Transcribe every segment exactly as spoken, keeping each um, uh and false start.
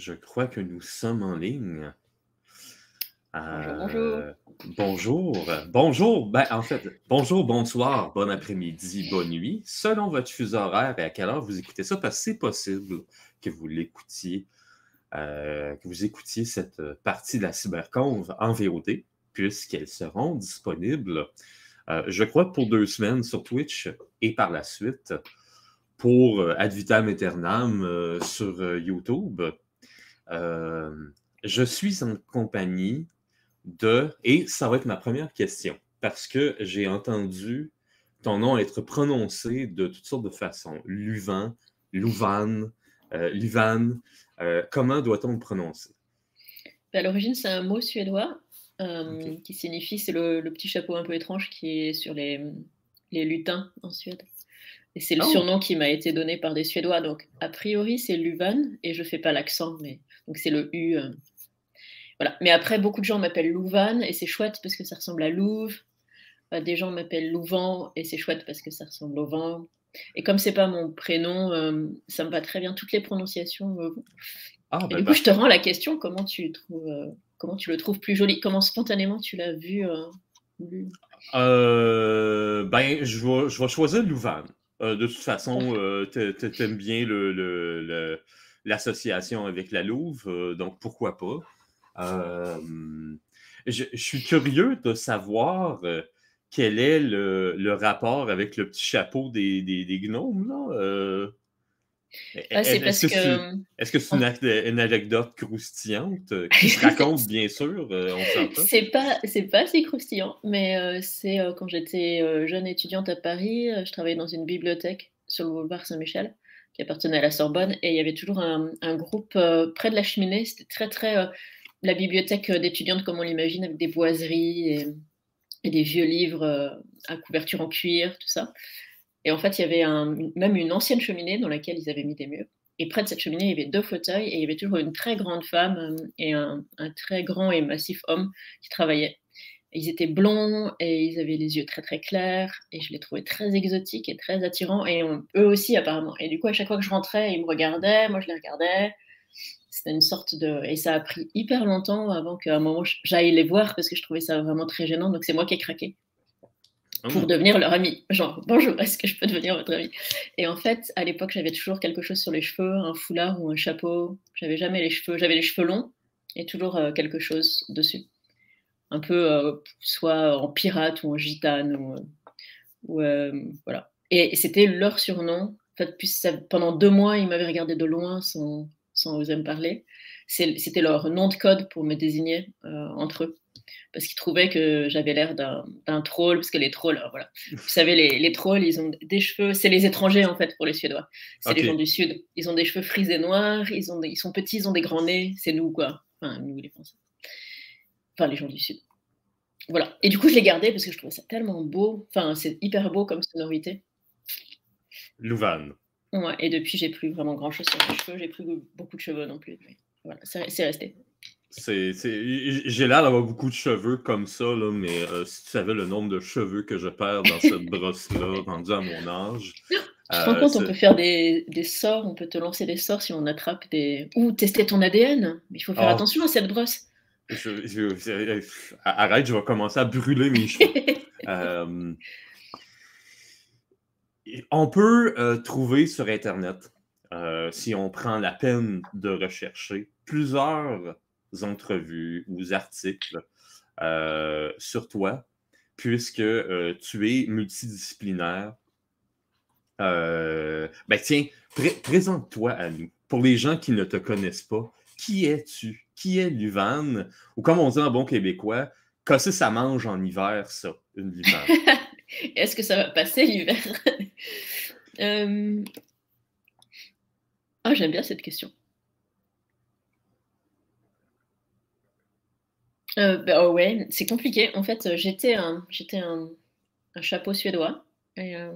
Je crois que nous sommes en ligne. Bonjour, bonjour. Euh, bonjour. Bonjour. Ben, en fait, bonjour, bonsoir, bon après-midi, bonne nuit, selon votre fuseau horaire et à quelle heure vous écoutez ça, parce que c'est possible que vous l'écoutiez, euh, que vous écoutiez cette partie de la cyberconve en V O D, puisqu'elles seront disponibles, euh, je crois, pour deux semaines sur Twitch et par la suite pour euh, ad vitam aeternam euh, sur euh, YouTube. Euh, je suis en compagnie de, et ça va être ma première question, parce que j'ai entendu ton nom être prononcé de toutes sortes de façons. Luvan, Louvan, euh, Luvan. Euh, comment doit-on le prononcer? À l'origine, c'est un mot suédois euh, Okay. qui signifie, c'est le, le petit chapeau un peu étrange qui est sur les, les lutins en Suède. Et c'est le Oh! surnom qui m'a été donné par des Suédois. Donc, a priori, c'est Luvan, et je fais pas l'accent, mais donc c'est le U. Euh, voilà. Mais après, beaucoup de gens m'appellent Louvan, et c'est chouette parce que ça ressemble à Louve. Euh, des gens m'appellent Louvan, et c'est chouette parce que ça ressemble au vent. Et comme c'est pas mon prénom, euh, ça me va très bien. Toutes les prononciations me vont. Ah, Et ben du coup, je te parfait. rends la question, comment tu, trouves, euh, comment tu le trouves plus joli? Comment spontanément tu l'as vu, euh, lu? Euh, ben, je vais, je vais choisir Louvain. Euh, de toute façon, Parfait. euh, t'a- t'a- t'aimes bien le, le- le- l'association avec la Louve, euh, donc pourquoi pas. Euh, je, je suis curieux de savoir euh, quel est le, le rapport avec le petit chapeau des, des, des gnomes, là. Euh, Ah, c'est est- est-ce parce que que... c'est, euh, est-ce que c'est en- une, ac- une anecdote croustillante euh, qui se raconte, bien sûr, euh, on s'entend? c'est pas, c'est pas si croustillant, mais euh, c'est euh, quand j'étais euh, jeune étudiante à Paris, euh, je travaillais dans une bibliothèque sur le boulevard Saint-Michel, qui appartenait à la Sorbonne, et il y avait toujours un, un groupe euh, près de la cheminée. C'était très, très... euh, la bibliothèque euh, d'étudiantes comme on l'imagine, avec des boiseries et, et des vieux livres euh, à couverture en cuir, tout ça. Et en fait, il y avait un, même une ancienne cheminée dans laquelle ils avaient mis des murs. Et près de cette cheminée, il y avait deux fauteuils et il y avait toujours une très grande femme euh, et un, un très grand et massif homme qui travaillaient. Et ils étaient blonds et ils avaient les yeux très très clairs et je les trouvais très exotiques et très attirants et on, eux aussi apparemment. Et du coup, à chaque fois que je rentrais, ils me regardaient, moi je les regardais. C'était une sorte de... Et ça a pris hyper longtemps avant qu'à un moment j'aille les voir parce que je trouvais ça vraiment très gênant. Donc c'est moi qui ai craqué pour Hum. devenir leur ami. Genre, bonjour, est-ce que je peux devenir votre ami? Et en fait, à l'époque, j'avais toujours quelque chose sur les cheveux, un foulard ou un chapeau. J'avais jamais les cheveux, j'avais les cheveux longs et toujours euh, quelque chose dessus. Un peu euh, soit en pirate ou en gitane. Ou, ou, euh, voilà. Et, et c'était leur surnom. En fait, puis ça, pendant deux mois, ils m'avaient regardé de loin sans, sans oser me parler. C'était leur nom de code pour me désigner euh, entre eux parce qu'ils trouvaient que j'avais l'air d'un troll, parce que les trolls, alors voilà. Vous savez, les, les trolls, ils ont des cheveux, c'est les étrangers en fait pour les Suédois, c'est les gens OK. du Sud. Ils ont des cheveux frisés noirs, ils, ont des, ils sont petits, ils ont des grands nez, c'est nous quoi, enfin nous les Français, enfin les gens du Sud. Voilà. Et du coup, je l'ai gardé parce que je trouvais ça tellement beau, enfin c'est hyper beau comme sonorité. Louvain. Ouais, et depuis, j'ai plus vraiment grand chose sur mes cheveux, j'ai plus beaucoup de cheveux non plus. Mais voilà, c'est resté. C'est, c'est- J'ai l'air d'avoir beaucoup de cheveux comme ça, là, mais euh, si tu savais le nombre de cheveux que je perds dans cette brosse-là, rendu à mon âge, Tu te rends euh, compte, on c'est... peut faire des, des sorts, on peut te lancer des sorts si on attrape des... Ou tester ton A D N. Mais il faut faire Oh, attention à cette brosse. je, je- je- arrête, je vais commencer à brûler mes cheveux. Euh, on peut euh, trouver sur Internet, euh, si on prend la peine de rechercher, plusieurs entrevues ou articles euh, sur toi, puisque euh, tu es multidisciplinaire. Euh, ben tiens, pré présente-toi à nous. Pour les gens qui ne te connaissent pas, qui es-tu? Qui est Luvan? Ou comme on dit en bon québécois, casser ça mange en hiver, ça, une Luvan. Est-ce que ça va passer l'hiver? euh... Ah, j'aime bien cette question. Euh, bah, oh ouais, c'est compliqué. En fait, j'étais un, j'étais un, un chapeau suédois. Et, euh,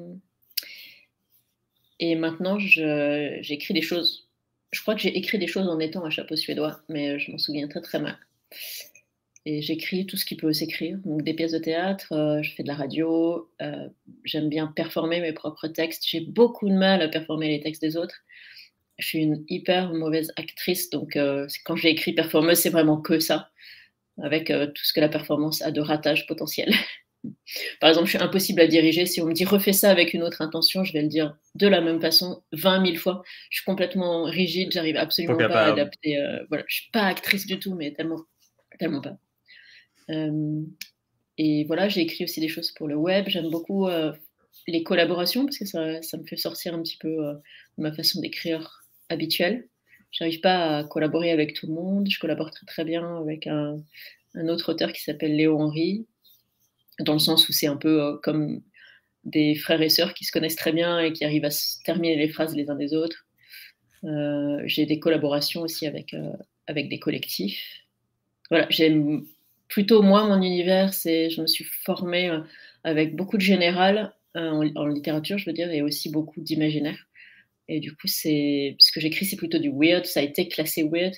et maintenant, j'écris des choses. Je crois que j'ai écrit des choses en étant un chapeau suédois, mais je m'en souviens très très mal. Et j'écris tout ce qui peut s'écrire, donc des pièces de théâtre, euh, je fais de la radio, euh, j'aime bien performer mes propres textes. J'ai beaucoup de mal à performer les textes des autres. je suis une hyper mauvaise actrice, donc euh, quand j'ai écrit performeuse, c'est vraiment que ça, avec euh, tout ce que la performance a de ratage potentiel. Par exemple, je suis impossible à diriger. Si on me dit refais ça avec une autre intention, je vais le dire de la même façon vingt mille fois. Je suis complètement rigide, j'arrive Pas absolument pas à capable. adapter. Euh, voilà, je suis pas actrice du tout, mais tellement, tellement pas. Euh, et voilà, j'ai écrit aussi des choses pour le web. J'aime beaucoup euh, les collaborations parce que ça, ça me fait sortir un petit peu euh, de ma façon d'écrire habituelle. J'arrive pas à collaborer avec tout le monde. Je collabore très très bien avec un, un autre auteur qui s'appelle Léo Henry, dans le sens où c'est un peu euh, comme des frères et sœurs qui se connaissent très bien et qui arrivent à se terminer les phrases les uns des autres. Euh, j'ai des collaborations aussi avec, euh, avec des collectifs. Voilà, j'aime plutôt, moi, mon univers, c'est, je me suis formée euh, avec beaucoup de général euh, en, en littérature, je veux dire, et aussi beaucoup d'imaginaire. Et du coup, c'est ce que j'écris, c'est plutôt du weird, ça a été classé weird.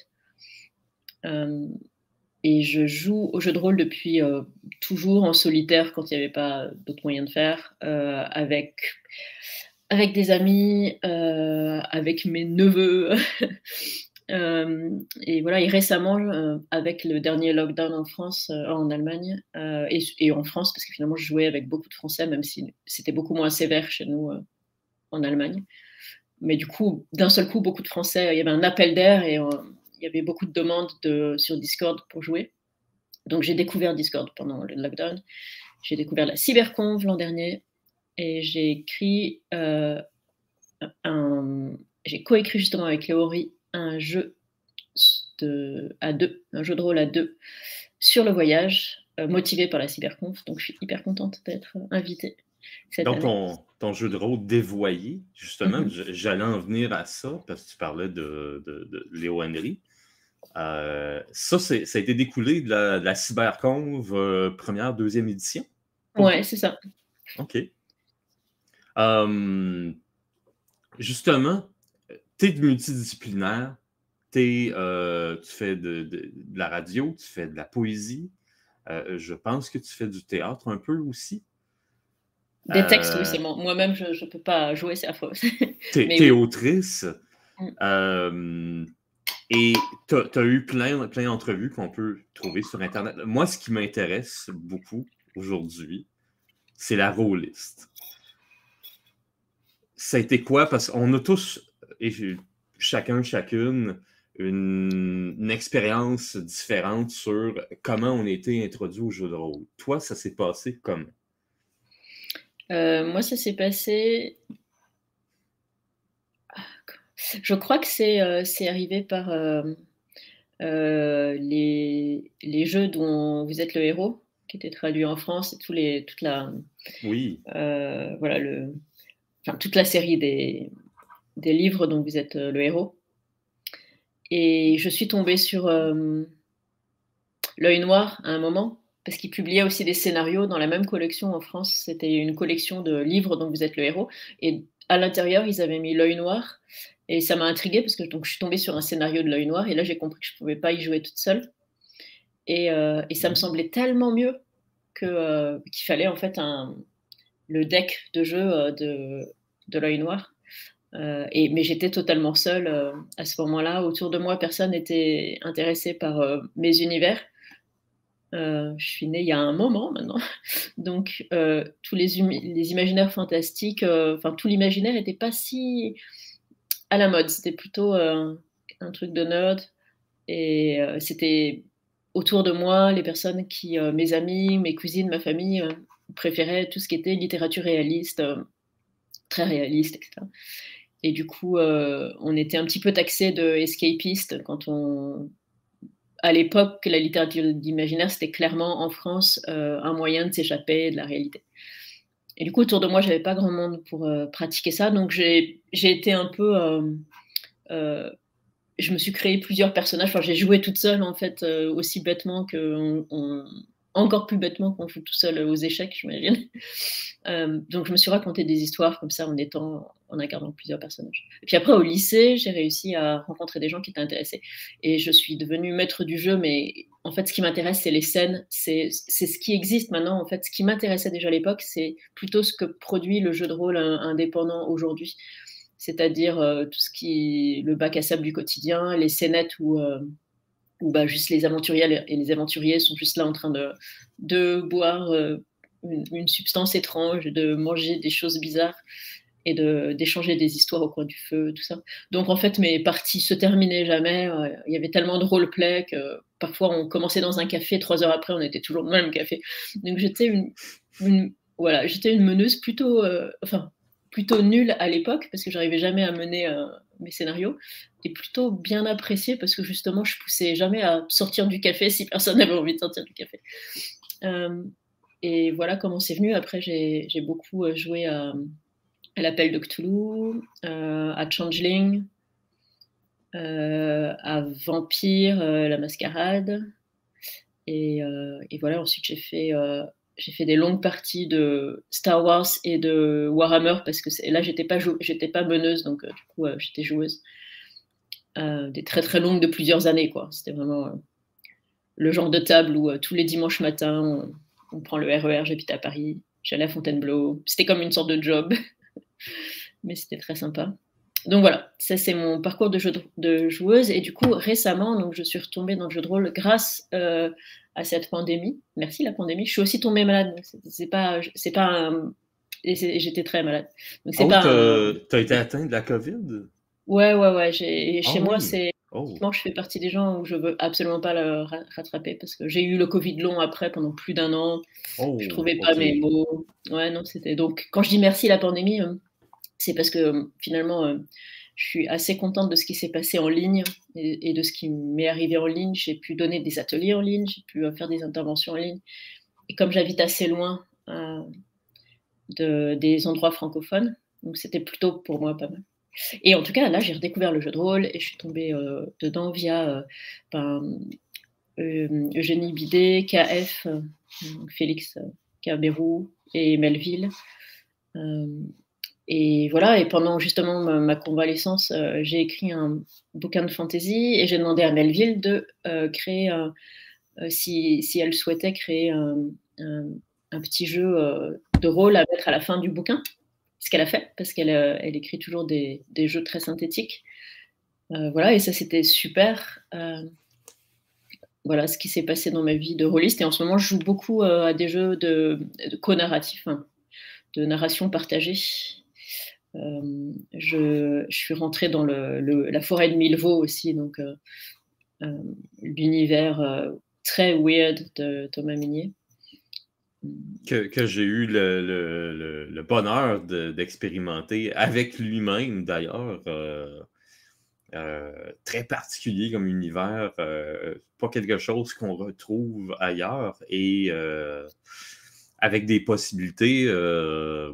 Euh, Et je joue au jeu de rôle depuis euh, toujours en solitaire quand il n'y avait pas d'autres moyens de faire, euh, avec, avec des amis, euh, avec mes neveux. euh, et voilà, et récemment, euh, avec le dernier lockdown en France, euh, en Allemagne, euh, et, et en France, parce que finalement je jouais avec beaucoup de Français, même si c'était beaucoup moins sévère chez nous euh, en Allemagne. Mais du coup, d'un seul coup, beaucoup de Français, il y avait un appel d'air et euh, il y avait beaucoup de demandes de, sur Discord pour jouer. Donc j'ai découvert Discord pendant le lockdown. J'ai découvert la cyberconf l'an dernier et j'ai écrit euh, un, j'ai coécrit justement avec Léori un jeu de, à deux, un jeu de rôle à deux sur le voyage, euh, motivé par la cyberconf. Donc je suis hyper contente d'être invitée cette Donc, année. ton, ton jeu de rôle dévoyé, justement, Mm-hmm. j- j'allais en venir à ça parce que tu parlais de, de, de Léo Henry. Euh, ça, c'est- ça a été découlé de la, de la CyberConv euh, première, deuxième édition pour Ouais, toi? c'est ça. OK. Euh, justement, tu es multidisciplinaire, t'es, euh, tu fais de, de- de la radio, tu fais de la poésie, euh, je pense que tu fais du théâtre un peu aussi. Des textes, oui, Euh, c'est bon. Moi-même, je ne peux pas jouer, c'est affreux. t'es, Mais t'es oui. autrice. Mm. Euh, et tu as eu plein, plein d'entrevues qu'on peut trouver sur Internet. Moi, ce qui m'intéresse beaucoup aujourd'hui, c'est la rôliste. Ça a été quoi? Parce qu'on a tous, et chacun, chacune, une, une expérience différente sur comment on a été introduit au jeu de rôle. Toi, ça s'est passé comment? Euh, moi, ça s'est passé. Je crois que c'est euh, c'est arrivé par euh, euh, les, les jeux dont vous êtes le héros, qui étaient traduits en France, et tous les, toute, la, Oui. euh, voilà, le, enfin, toute la série des, des livres dont vous êtes euh, le héros. Et je suis tombée sur euh, L'œil noir à un moment, parce qu'il publiait aussi des scénarios dans la même collection en France. C'était une collection de livres dont vous êtes le héros. Et à l'intérieur, ils avaient mis L'œil noir. Et ça m'a intriguée parce que donc, je suis tombée sur un scénario de L'œil noir. Et là, j'ai compris que je ne pouvais pas y jouer toute seule. Et, euh, et ça me Mm. semblait tellement mieux que, euh, qu'il fallait en fait un, le deck de jeu euh, de, de L'œil noir. Euh, et, mais j'étais totalement seule euh, à ce moment-là. Autour de moi, personne n'était intéressé par euh, mes univers. Euh, je suis née il y a un moment maintenant. Donc, euh, tous les, les imaginaires fantastiques, euh, enfin, tout l'imaginaire n'était pas si à la mode. C'était plutôt euh, un truc de nerd. Et euh, c'était autour de moi, les personnes qui, euh, mes amis, mes cousines, ma famille, euh, préféraient tout ce qui était littérature réaliste, euh, très réaliste, et cetera. Et du coup, euh, on était un petit peu taxé de escapiste quand on, à l'époque, la littérature d'imaginaire, c'était clairement en France euh, un moyen de s'échapper de la réalité. Et du coup, autour de moi, j'avais pas grand monde pour euh, pratiquer ça, donc j'ai été un peu, euh, euh, je me suis créé plusieurs personnages. Enfin, j'ai joué toute seule en fait, euh, aussi bêtement que, on, on, encore plus bêtement qu'on joue tout seul aux échecs, j'imagine. Euh, donc, je me suis raconté des histoires comme ça en étant, en incarnant plusieurs personnages. Et puis après, au lycée, j'ai réussi à rencontrer des gens qui étaient intéressés. Et je suis devenue maître du jeu, mais en fait, ce qui m'intéresse, c'est les scènes. C'est ce qui existe maintenant. En fait, ce qui m'intéressait déjà à l'époque, c'est plutôt ce que produit le jeu de rôle indépendant aujourd'hui. c'est-à-dire euh, tout ce qui, le bac à sable du quotidien, les scénettes où, euh, où bah, juste les aventuriers et les aventuriers sont juste là en train de, de boire euh, une, une substance étrange, de manger des choses bizarres et d'échanger des histoires au coin du feu, tout ça. Donc en fait, mes parties se terminaient jamais. Euh, il y avait tellement de roleplay que parfois on commençait dans un café, trois heures après, on était toujours dans le même café. Donc j'étais une, une, voilà, j'étais une meneuse plutôt, euh, enfin, plutôt nulle à l'époque parce que j'arrivais jamais à mener euh, mes scénarios et plutôt bien appréciée parce que justement, je poussais jamais à sortir du café si personne n'avait envie de sortir du café. Euh, et voilà comment c'est venu. Après, j'ai beaucoup joué à à l'appel de Cthulhu, euh, à Changeling, euh, à Vampire, euh, la Mascarade. Et, euh, et voilà, ensuite j'ai fait, euh, j'ai fait des longues parties de Star Wars et de Warhammer parce que là j'étais pas, j'étais pas meneuse, donc euh, du coup euh, j'étais joueuse. Euh, des très très longues de plusieurs années, quoi. C'était vraiment euh, le genre de table où euh, tous les dimanches matins on, on prend le R E R, j'habite à Paris, j'allais à Fontainebleau. C'était comme une sorte de job. Mais c'était très sympa. Donc voilà, ça c'est mon parcours de, jeu de, de joueuse. Et du coup, récemment, donc, je suis retombée dans le jeu de rôle grâce euh, à cette pandémie. Merci la pandémie. Je suis aussi tombée malade. C'est pas, c'est pas un... J'étais très malade. Donc c'est oh, pas un... un... t'as été atteint de la COVID? Ouais, ouais, ouais. Chez oh, moi, oui. c'est... Oh. Moi, je fais partie des gens où je veux absolument pas le rattraper parce que j'ai eu le Covid long après pendant plus d'un an. Oh, je trouvais pas okay. mes mots. Ouais, non, c'était... Donc, quand je dis merci la pandémie... Euh, c'est parce que finalement, euh, je suis assez contente de ce qui s'est passé en ligne et, et de ce qui m'est arrivé en ligne. J'ai pu donner des ateliers en ligne, j'ai pu faire des interventions en ligne. Et comme j'habite assez loin euh, de, des endroits francophones, donc c'était plutôt pour moi pas mal. Et en tout cas, là, j'ai redécouvert le jeu de rôle et je suis tombée euh, dedans via euh, ben, euh, Eugénie Bidet, K F, euh, Félix Cabérou et Melville. Euh, Et voilà, et pendant justement ma, ma convalescence, euh, j'ai écrit un bouquin de fantasy et j'ai demandé à Melville de euh, créer, un, euh, si, si elle souhaitait créer un, un, un petit jeu euh, de rôle à mettre à la fin du bouquin, ce qu'elle a fait, parce qu'elle euh, elle écrit toujours des, des jeux très synthétiques. Euh, voilà, et ça c'était super. Euh, voilà ce qui s'est passé dans ma vie de rôliste. Et en ce moment, je joue beaucoup euh, à des jeux de, de co-narratif, hein, de narration partagée. Euh, je, je suis rentrée dans le, le, la forêt de Milvaux aussi, donc euh, euh, l'univers euh, très weird de Thomas Minier. Que, que j'ai eu le, le, le, le bonheur d'expérimenter de, avec lui-même, d'ailleurs. Euh, euh, très particulier comme univers, euh, pas quelque chose qu'on retrouve ailleurs, et euh, avec des possibilités euh,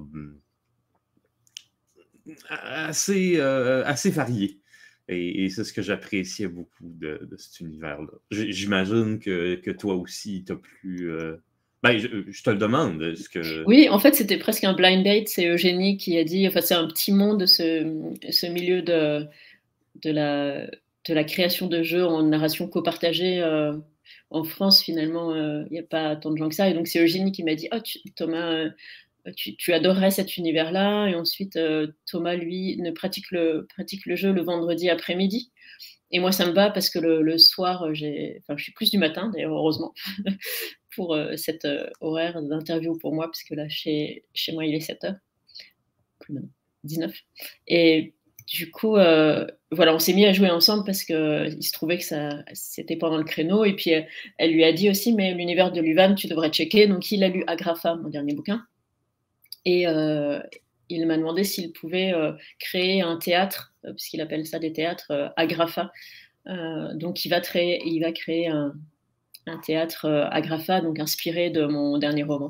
assez, euh, assez variées. Et, et c'est ce que j'appréciais beaucoup de, de cet univers-là. J'imagine que, que toi aussi, tu as plus... Euh... Ben, je, je te le demande. Est-ce que... Oui, en fait, c'était presque un blind date. C'est Eugénie qui a dit... Enfin, c'est un petit monde, ce, ce milieu de, de, la, de la création de jeux en narration copartagée. Euh, en France, finalement, il euh, n'y a pas tant de gens que ça. Et donc, c'est Eugénie qui m'a dit « Oh, tu, Thomas... Euh, Tu, tu adorerais cet univers-là. » Et ensuite, euh, Thomas, lui, ne pratique le, pratique le jeu le vendredi après-midi. Et moi, ça me va parce que le, le soir, j'ai, enfin, je suis plus du matin, d'ailleurs, heureusement, pour euh, cet euh, horaire d'interview pour moi, parce que là, chez, chez moi, il est sept heures. dix-neuf. Et du coup, euh, voilà, on s'est mis à jouer ensemble parce qu'il se trouvait que ça, c'était pendant le créneau. Et puis, elle, elle lui a dit aussi, mais l'univers de Luvan, tu devrais checker. Donc, il a lu Agrafa, mon dernier bouquin. Et euh, il m'a demandé s'il pouvait euh, créer un théâtre, euh, puisqu'il appelle ça des théâtres, euh, Agrafa. Euh, donc il va, créer, il va créer un, un théâtre euh, Agrafa, donc inspiré de mon dernier roman.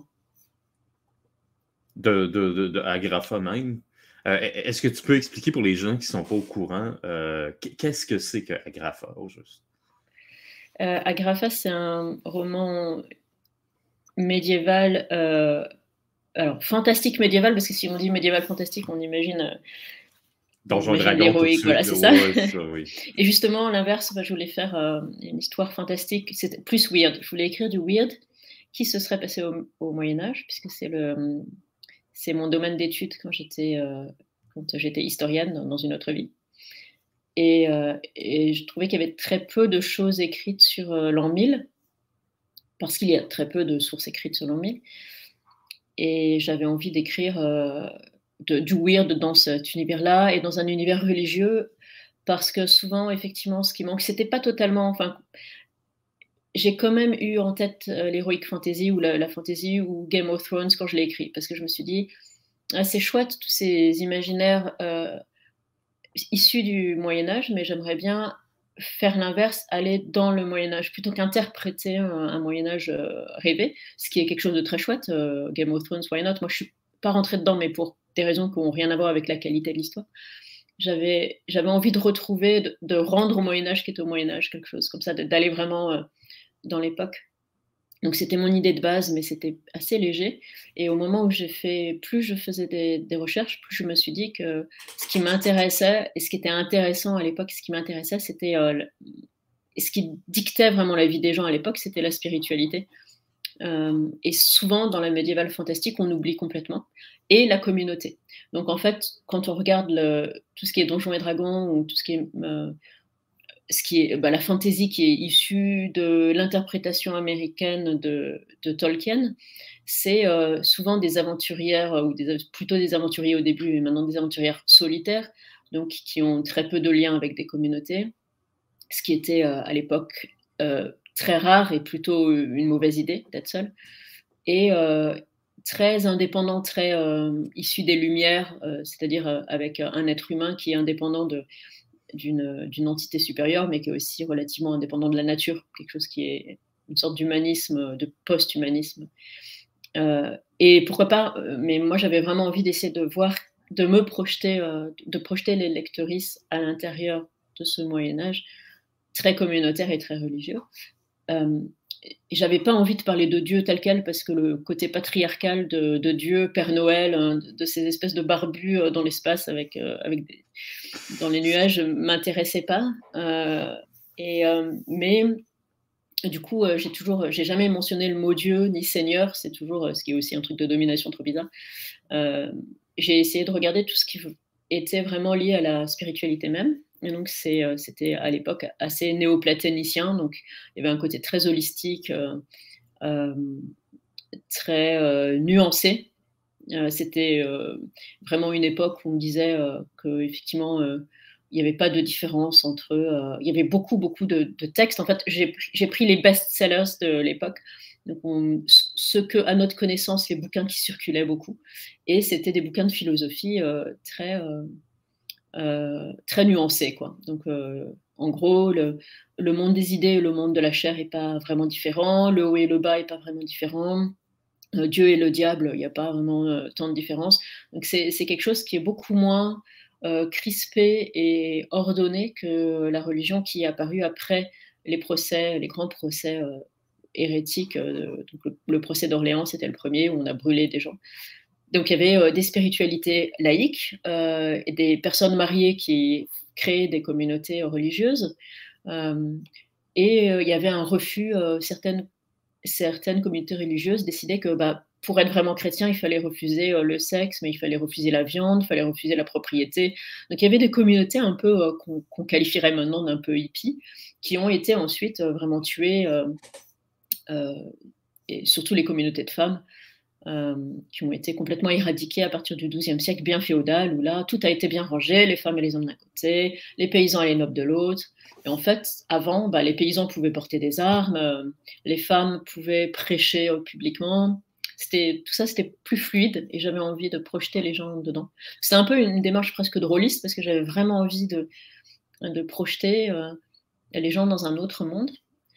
De, de, de, de Agrafa même. Euh, Est-ce que tu peux expliquer pour les gens qui ne sont pas au courant, euh, qu'est-ce que c'est que Agrafa, au juste? Euh, Agrafa, c'est un roman médiéval, euh, alors fantastique médiéval, parce que si on dit médiéval fantastique, on imagine... Euh, Donjon Dragon, l'héroïque, voilà, c'est ça. Ouais, ça oui. Et justement, l'inverse, je voulais faire euh, une histoire fantastique, c'était plus weird. Je voulais écrire du weird qui se serait passé au, au Moyen-Âge, puisque c'est le, c'est mon domaine d'études quand j'étais euh, quand j'étais historienne dans dans une autre vie et heu et je trouvais qu'il y avait très peu de choses écrites sur, heu, l'an mille parce qu'il y a très peu de sources écrites sur l'an mille et j'avais envie d'écrire, heu, de du weird dans cet univers-là et dans un univers religieux parce que souvent, effectivement, ce qui manque, c'était pas totalement enfin j'ai quand même eu en tête, heu, l'heroic fantasy ou la la fantasy ou Game of Thrones quand je l'ai écrit parce que je me suis dit: «Ah, c'est chouette tous ces imaginaires, heu, is issus du Moyen Âge, mais j'aimerais bien faire l'inverse, aller dans le Moyen Âge plutôt qu'interpréter un un Moyen Âge, heu, rêvé», ce qui est quelque chose de très chouette, heu, Game of Thrones, why not? Moi, je suis pas rentrée dedans, mais pour des raisons qui ont rien à voir avec la qualité de l'histoire. J'avais j'avais envie de retrouver, de de rendre au Moyen Âge ce qui est au Moyen Âge, quelque chose comme ça, de d'aller vraiment, heu, dans l'époque. Donc c'était mon idée de base, mais c'était assez léger et au moment où j'ai fait plus je faisais des des recherches, plus je me suis dit que ce qui m'intéressait et ce qui était intéressant à l'époque, ce qui m'intéressait, c'était, heu, le et ce qui dictait vraiment la vie des gens à l'époque, c'était la spiritualité. Hem et souvent dans la médiévale fantastique, on oublie complètement et la communauté. Donc en fait, quand on regarde le tout ce qui est Donjons et Dragons ou tout ce qui est, heu, ce qui est, bah, la fantasy qui est issue de l'interprétation américaine de de Tolkien, c'est, heu, souvent des aventurières ou des av plutôt des aventuriers au début et maintenant des aventurières solitaires, donc qui ont très peu de liens avec des communautés. Ce qui était, heu, à l'époque, heu, très rare et plutôt une mauvaise idée d'être seul et heu, très indépendant, très, hem, issu des Lumières, heu, c'est-à-dire, heu, avec un être humain qui est indépendant de d'une, heu, d'une entité supérieure, mais qui est aussi relativement indépendant de la nature, quelque chose qui est une sorte d'humanisme, de post-humanisme. Heu et pourquoi pas, heu, mais moi j'avais vraiment envie d'essayer de voir, de me projeter, heu, de projeter les lectrices à l'intérieur de ce Moyen Âge, très communautaire et très religieux. Hem et j'avais pas envie de parler de Dieu tel quel parce que le côté patriarcal de de Dieu, Père Noël, hein, de de ces espèces de barbus, heu, dans l'espace avec, heu, avec des dans les nuages, m'intéressait pas, heu et hem, mais du coup, heu, j'ai toujours j'ai jamais mentionné le mot Dieu ni Seigneur, c'est toujours, heu, ce qui est aussi un truc de domination trop bizarre. Hem, j'ai essayé de regarder tout ce qui v était vraiment lié à la spiritualité même et donc c'est, heu, c'était à l'époque assez néoplatonicien, donc il y avait un côté très holistique, heu, hem, très, heu, nuancé. Heu, c'était, heu, vraiment une époque où on disait, heu, qu'effectivement, heu, il y avait pas de différence entre, heu il y avait beaucoup, beaucoup de de textes. En fait, j'ai p j'ai pris les best-sellers de l'époque, donc on ce ce qu'à notre connaissance, les bouquins qui circulaient beaucoup et c'était des bouquins de philosophie, heu, très, heu heu, très nuancés, quoi. Donc heu, en gros, le le monde des idées et le monde de la chair est pas vraiment différent, le haut et le bas est pas vraiment différent. Heu, Dieu et le diable, il y a pas vraiment, heu, tant de différence. Donc c'est c'est quelque chose qui est beaucoup moins, heu, crispé et ordonné que la religion qui est apparue après les procès, les grands procès, heu, hérétiques, heu, donc le le procès d'Orléans, c'était le premier où on a brûlé des gens. Donc il y avait, heu, des spiritualités laïques, heu et des personnes mariées qui créaient des communautés religieuses, hem et heu, il y avait un refus, heu, certaines certaines communautés religieuses décidaient que, bah, pour être vraiment chrétien, il fallait refuser, heu, le sexe, mais il fallait refuser la viande, il fallait refuser la propriété. Donc il y avait des communautés un peu, heu, qu'on qu'on qualifierait maintenant d'un peu hippies, qui ont été ensuite, heu, vraiment tuées, heu heu et surtout les communautés de femmes, hem, qui ont été complètement éradiquées à partir du douzième siècle, bien féodal, où là, tout a été bien rangé, les femmes et les hommes d'un côté, les paysans et les nobles de l'autre. Et en fait, avant, bah, les paysans pouvaient porter des armes, heu, les femmes pouvaient prêcher, heu, publiquement. C'était tout ça, c'était plus fluide et j'avais envie de projeter les gens dedans. C'était un peu une démarche presque drôliste parce que j'avais vraiment envie de de projeter, heu, les gens dans un autre monde.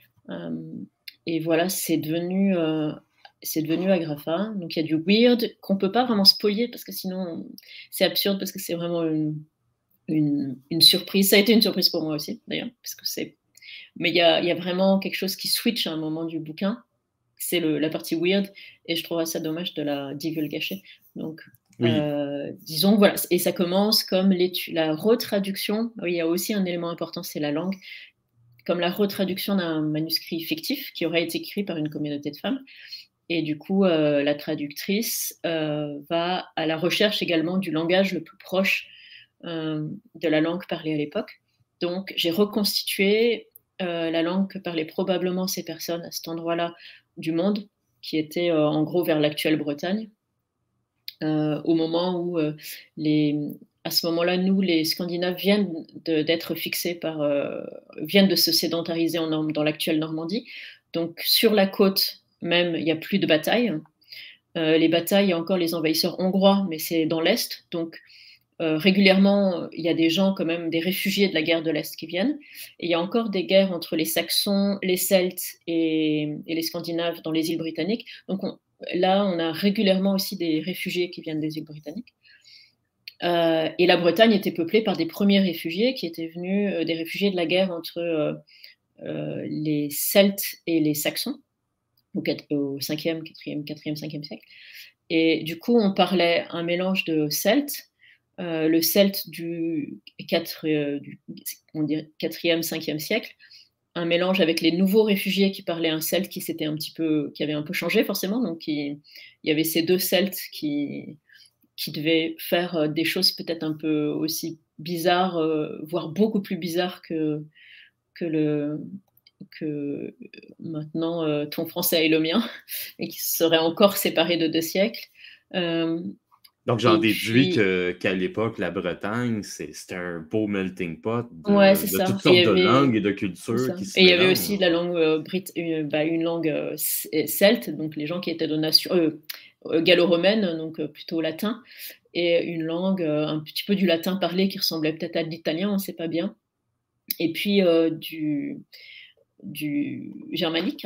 Hem et voilà, c'est devenu, heu, c'est devenu Agrafah. Donc il y a du weird qu'on peut pas vraiment spoiler parce que sinon c'est absurde parce que c'est vraiment une une une surprise. Ça a été une surprise pour moi aussi d'ailleurs, parce que c'est mais il y a il y a vraiment quelque chose qui switch à un moment du bouquin. C'est le la partie weird et je trouverais ça dommage de la divulgacher. Donc Oui. heu, disons que voilà et ça commence comme l'étu la retraduction. Oui, il y a aussi un élément important, c'est la langue. Comme la retraduction d'un manuscrit fictif qui aurait été écrit par une communauté de femmes Et du coup, euh, la traductrice euh, va à la recherche également du langage le plus proche euh, de la langue parlée à l'époque. Donc, j'ai reconstitué euh, la langue que parlaient probablement ces personnes à cet endroit-là du monde, qui était euh, en gros vers l'actuelle Bretagne, euh, au moment où euh, les, à ce moment-là, nous, les Scandinaves, viennent d'être fixés par, euh, viennent de se sédentariser en, dans l'actuelle Normandie. Donc, sur la côte même, il n'y a plus de batailles. Euh, les batailles, il y a encore les envahisseurs hongrois, mais c'est dans l'Est. Donc, euh, régulièrement, il y a des gens, quand même, des réfugiés de la guerre de l'Est qui viennent. Et il y a encore des guerres entre les Saxons, les Celtes et, et les Scandinaves dans les îles britanniques. Donc, on, là, on a régulièrement aussi des réfugiés qui viennent des îles britanniques. Euh, et la Bretagne était peuplée par des premiers réfugiés qui étaient venus, euh, des réfugiés de la guerre entre euh, euh, les Celtes et les Saxons, au cinquième, quatrième, quatrième, cinquième siècle. Et du coup, on parlait un mélange de celtes, euh, le celte du, quatre, euh, du on dirait quatrième, cinquième siècle, un mélange avec les nouveaux réfugiés qui parlaient un celte qui s'était un petit peu, qui avait un peu changé forcément. Donc, il, il y avait ces deux celtes qui, qui devaient faire des choses peut-être un peu aussi bizarres, euh, voire beaucoup plus bizarres que, que le, que maintenant euh, ton français et le mien, et qui seraient encore séparés de deux siècles. Euh, Donc, j'en déduis puis... qu'à l'époque, la Bretagne, c'était un beau melting pot de, ouais, de toutes sortes de langues et de cultures qui se Et il y avait mélangent. aussi la langue euh, brit une, bah, une langue euh, celte, donc les gens qui étaient de nation euh, gallo-romaine, donc euh, plutôt latin, et une langue euh, un petit peu du latin parlé qui ressemblait peut-être à l'italien, on ne sait pas bien, et puis euh, du, du germanique.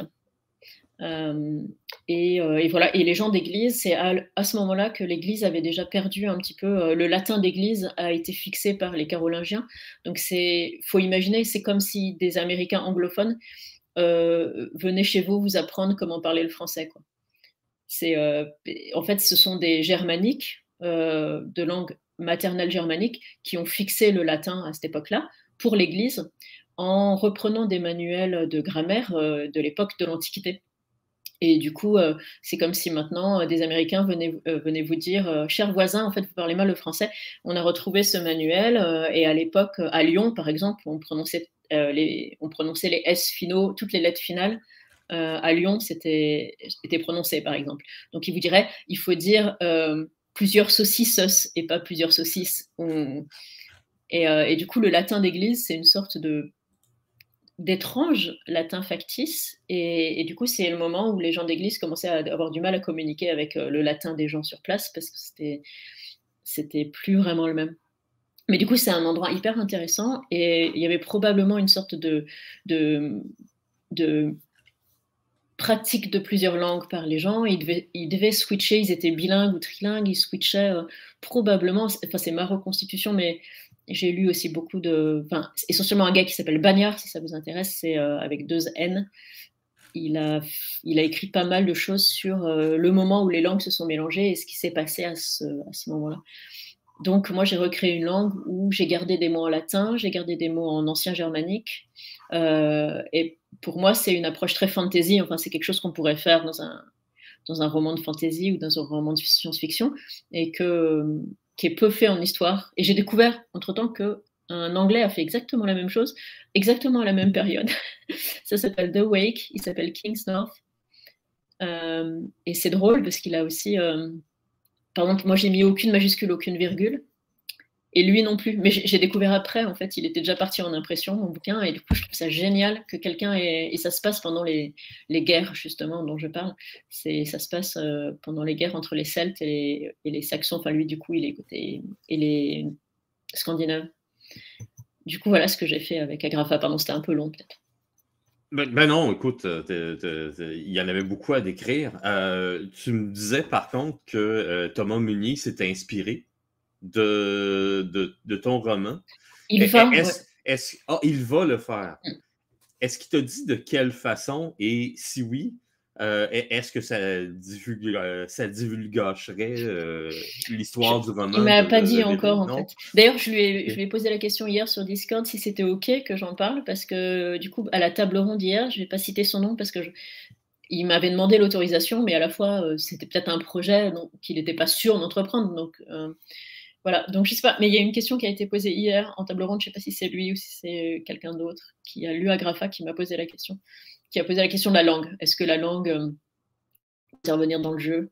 Euh, et, euh, et voilà. Et les gens d'église, c'est à, à ce moment-là que l'église avait déjà perdu un petit peu. Euh, le latin d'église a été fixé par les Carolingiens. Donc, c'est, faut imaginer, c'est comme si des Américains anglophones euh, venaient chez vous vous apprendre comment parler le français, quoi. C'est, euh, en fait, ce sont des germaniques euh, de langue maternelle germanique qui ont fixé le latin à cette époque-là pour l'Église en reprenant des manuels de grammaire euh, de l'époque de l'Antiquité. Et du coup, euh, c'est comme si maintenant euh, des Américains venaient, euh, venaient vous dire euh, cher voisin, en fait, vous parlez mal le français. On a retrouvé ce manuel euh, et à l'époque, à Lyon, par exemple, on prononçait, euh, les, on prononçait les S finaux, toutes les lettres finales. Euh, à Lyon, c'était prononcé, par exemple. Donc, il vous dirait, il faut dire euh, plusieurs saucisses et pas plusieurs saucisses. On... Et, euh, et du coup, le latin d'église, c'est une sorte de d'étrange latin factice, et, et du coup c'est le moment où les gens d'église commençaient à avoir du mal à communiquer avec euh, le latin des gens sur place parce que c'était c'était plus vraiment le même. Mais du coup c'est un endroit hyper intéressant et il y avait probablement une sorte de de, de pratique de plusieurs langues par les gens. Ils devaient, ils devaient switcher, ils étaient bilingues ou trilingues, ils switchaient euh, probablement, enfin c'est ma reconstitution, mais j'ai lu aussi beaucoup de, enfin essentiellement un gars qui s'appelle Bagnard, si ça vous intéresse, c'est euh, avec deux N. Il a, il a écrit pas mal de choses sur euh, le moment où les langues se sont mélangées et ce qui s'est passé à ce, à ce moment-là. Donc moi j'ai recréé une langue où j'ai gardé des mots en latin, j'ai gardé des mots en ancien germanique, euh, et pour moi c'est une approche très fantasy, enfin c'est quelque chose qu'on pourrait faire dans un, dans un roman de fantasy ou dans un roman de science-fiction, et que, qui est peu fait en histoire. Et j'ai découvert entre-temps qu'un Anglais a fait exactement la même chose, exactement à la même période. Ça s'appelle The Wake, il s'appelle King's North. Euh, et c'est drôle parce qu'il a aussi... Euh, par exemple, moi j'ai mis aucune majuscule, aucune virgule, et lui non plus. Mais j'ai découvert après, en fait, il était déjà parti en impression, mon bouquin, et du coup je trouve ça génial que quelqu'un ait... Et ça se passe pendant les, les guerres, justement, dont je parle. Ça se passe euh, pendant les guerres entre les Celtes et les, et les Saxons. Enfin, lui, du coup, il est côté... Et les Scandinaves. Du coup, voilà ce que j'ai fait avec Agrafa. Pardon, c'était un peu long, peut-être. Ben, ben non, écoute, il y en avait beaucoup à décrire. Euh, tu me disais par contre que euh, Thomas Munier s'était inspiré de, de, de ton roman. Il va, est-ce, ouais. est-ce, oh, il va le faire. Mm. Est-ce qu'il t'a dit de quelle façon et si oui, euh, est-ce que ça, divulgue, ça divulgacherait euh, l'histoire du roman? Il m'a de, pas de, dit de encore, en non? fait. D'ailleurs, je, okay. je lui ai posé la question hier sur Discord si c'était OK que j'en parle, parce que du coup, à la table ronde hier, je vais pas citer son nom parce que je... il m'avait demandé l'autorisation, mais à la fois, euh, c'était peut-être un projet donc, qu'il n'était pas sûr d'entreprendre. Donc, euh, voilà. Donc, je sais pas. Mais il y a une question qui a été posée hier en table ronde. Je sais pas si c'est lui ou si c'est quelqu'un d'autre qui a lu Agrafa qui m'a posé la question, qui a posé la question de la langue. Est-ce que la langue euh, peut intervenir dans le jeu?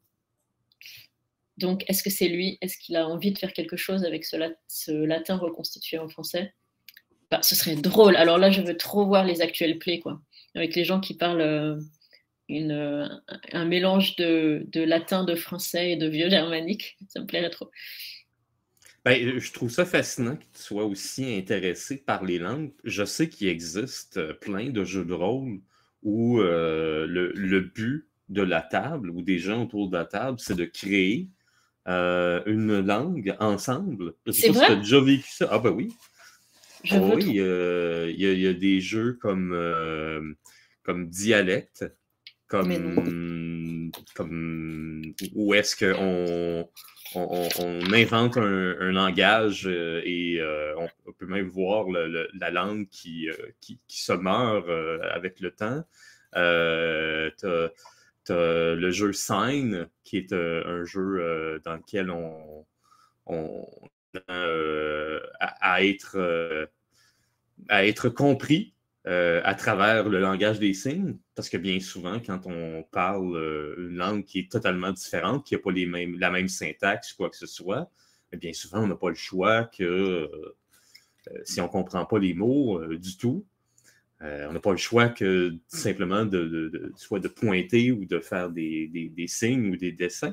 Donc, est-ce que c'est lui? Est-ce qu'il a envie de faire quelque chose avec ce, lat ce latin reconstitué en français? Bah, ce serait drôle. Alors là, je veux trop voir les actuels plays, quoi. Avec les gens qui parlent euh, une, euh, un mélange de, de latin, de français et de vieux germanique. Ça me plairait trop. Ben, je trouve ça fascinant que tu sois aussi intéressé par les langues. Je sais qu'il existe plein de jeux de rôle où euh, le, le but de la table ou des gens autour de la table, c'est de créer euh, une langue ensemble. Je sais C'est pas si vrai? tu as déjà vécu ça. Ah ben oui. Je Oh, veux oui, trop. euh, il y, a- il y a des jeux comme, euh, comme Dialecte, Mais non. comme, comme où est-ce qu'on on, on invente un, un langage euh, et euh, on, on peut même voir le, le, la langue qui, euh, qui, qui se meurt euh, avec le temps. Euh, t'as, t'as le jeu Sign, qui est euh, un jeu euh, dans lequel on, on euh, à, à être euh, à être compris euh, à travers le langage des signes, parce que bien souvent, quand on parle euh, une langue qui est totalement différente, qui n'a pas les mêmes, la même syntaxe, quoi que ce soit, bien souvent, on n'a pas le choix que euh, si on ne comprend pas les mots euh, du tout, euh, on n'a pas le choix que simplement de, de, de, soit de pointer ou de faire des, des, des signes ou des dessins.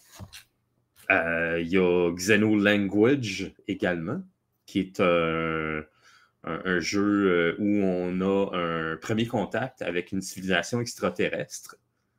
Il euh, y a Xenolanguage également, qui est un, un, un jeu où on a un premier contact avec une civilisation extraterrestre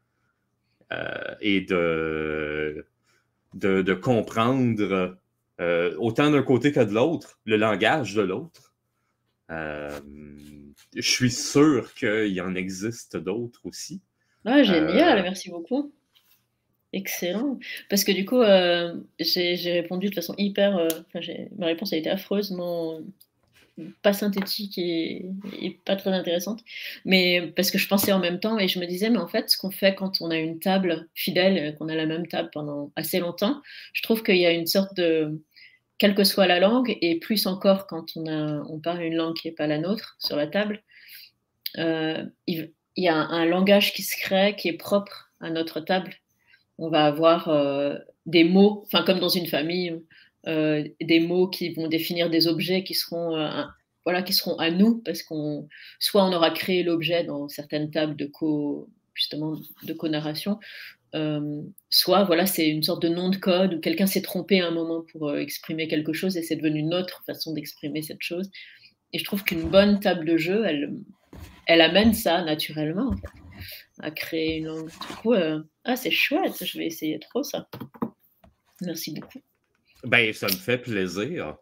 euh, et de, de, de comprendre euh, autant d'un côté que de l'autre, le langage de l'autre. Euh, je suis sûr qu'il y en existe d'autres aussi. Ah, génial, Euh, merci beaucoup. Excellent. Parce que du coup, euh, j'ai répondu de façon hyper... Euh, ma réponse a été affreusement pas synthétique et, et pas très intéressante. Mais parce que je pensais en même temps et je me disais, mais en fait, ce qu'on fait quand on a une table fidèle, qu'on a la même table pendant assez longtemps, je trouve qu'il y a une sorte de... Quelle que soit la langue, et plus encore quand on, a, on parle une langue qui n'est pas la nôtre sur la table, euh, il, il y a un, un langage qui se crée, qui est propre à notre table. On va avoir euh, des mots, enfin comme dans une famille, euh, des mots qui vont définir des objets qui seront, euh, un, voilà, qui seront à nous, parce qu'on soit on aura créé l'objet dans certaines tables de co, justement de co-narration, euh, soit voilà, c'est une sorte de nom de code où quelqu'un s'est trompé à un moment pour euh, exprimer quelque chose et c'est devenu notre façon d'exprimer cette chose. Et je trouve qu'une bonne table de jeu, elle, elle amène ça naturellement, en fait, à créer une langue. Du coup, euh, ah, c'est chouette, je vais essayer trop ça. Merci beaucoup. Ben, ça me fait plaisir.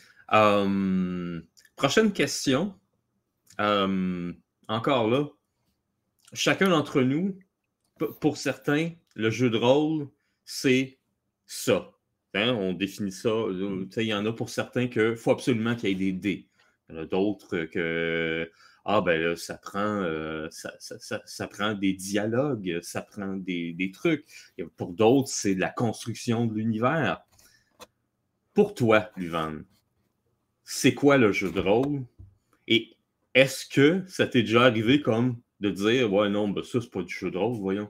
Euh, prochaine question. Euh, encore là, chacun d'entre nous, pour certains, le jeu de rôle, c'est ça. Hein, on définit ça. Il y en a pour certains qu'il faut absolument qu'il y ait des dés. Il y en a d'autres que ah ben là, ça prend, euh, ça, ça, ça, ça prend des dialogues, ça prend des, des trucs. Et pour d'autres, c'est la construction de l'univers. Pour toi, Luvan, c'est quoi le jeu de rôle? Et est-ce que ça t'est déjà arrivé comme de dire ouais non, ben ça, c'est pas du jeu de rôle, voyons.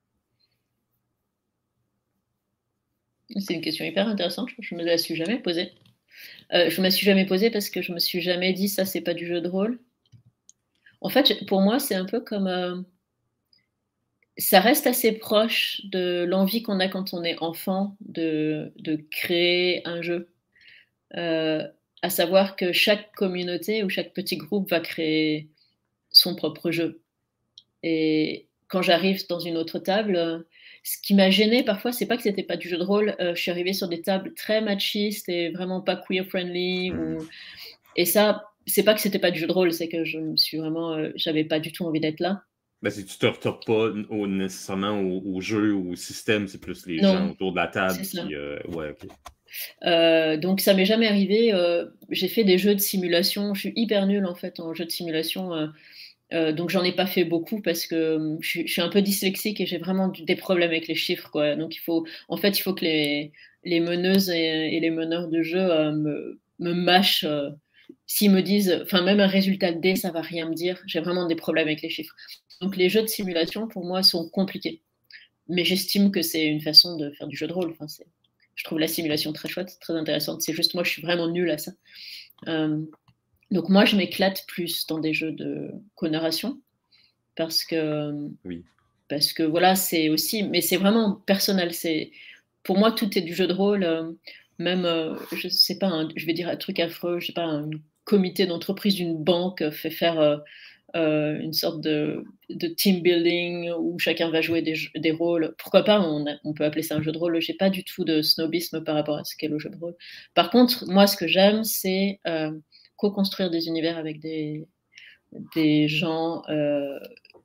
C'est une question hyper intéressante, je ne me la suis jamais posée. Euh, je ne me la suis jamais posée parce que je me suis jamais dit ça, c'est pas du jeu de rôle. En fait, pour moi, c'est un peu comme... Euh, ça reste assez proche de l'envie qu'on a quand on est enfant de, de créer un jeu. Euh, à savoir que chaque communauté ou chaque petit groupe va créer son propre jeu. Et quand j'arrive dans une autre table, ce qui m'a gênée parfois, c'est pas que c'était pas du jeu de rôle. Euh, je suis arrivée sur des tables très machistes et vraiment pas queer friendly. Mm. Ou... Et ça, c'est pas que c'était pas du jeu de rôle, c'est que je me suis vraiment, euh, j'avais pas du tout envie d'être là. Ben, si tu te retapes pas au, nécessairement au, au jeu ou au système, c'est plus les Non, gens autour de la table c'est ça. qui. Euh, ouais, ok. Euh, donc ça m'est jamais arrivé. Euh, j'ai fait des jeux de simulation. Je suis hyper nulle en fait en jeux de simulation. Euh, Euh, donc j'en ai pas fait beaucoup parce que je, suis- je suis un peu dyslexique et j'ai vraiment du- des problèmes avec les chiffres, quoi. Donc il faut, en fait, il faut que les, les meneuses et, et les meneurs de jeu euh, me, me mâchent. Euh, s'ils me disent, enfin même un résultat de dé, ça va rien me dire. J'ai vraiment des problèmes avec les chiffres. Donc les jeux de simulation pour moi sont compliqués. Mais j'estime que c'est une façon de faire du jeu de rôle. Enfin, c'est, je trouve la simulation très chouette, très intéressante. C'est juste moi, je suis vraiment nulle à ça. Euh, donc moi, je m'éclate plus dans des jeux de co-narration parce que Oui. parce que voilà, c'est aussi, mais c'est vraiment personnel. C'est pour moi, tout est du jeu de rôle. Euh, même, euh, je sais pas, un, je vais dire un truc affreux, je sais pas, un comité d'entreprise d'une banque fait faire euh, euh, une sorte de, de team building où chacun va jouer des, des rôles. Pourquoi pas, on, a, on peut appeler ça un jeu de rôle. J'ai pas du tout de snobisme par rapport à ce qu'est le jeu de rôle. Par contre, moi, ce que j'aime, c'est euh, co-construire des univers avec des, des gens euh,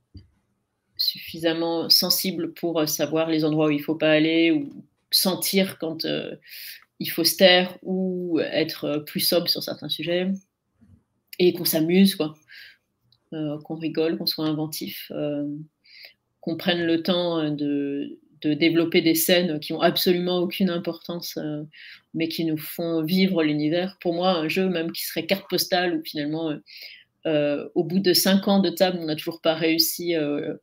suffisamment sensibles pour savoir les endroits où il faut pas aller ou sentir quand euh, il faut se taire ou être plus sobre sur certains sujets et qu'on s'amuse, quoi. Euh, qu'on rigole, qu'on soit inventif, euh, qu'on prenne le temps de, de, développer des scènes qui ont absolument aucune importance, euh, mais qui nous font vivre l'univers. Pour moi, un jeu même qui serait carte postale, où finalement, euh, au bout de cinq ans de table, on n'a toujours pas réussi euh,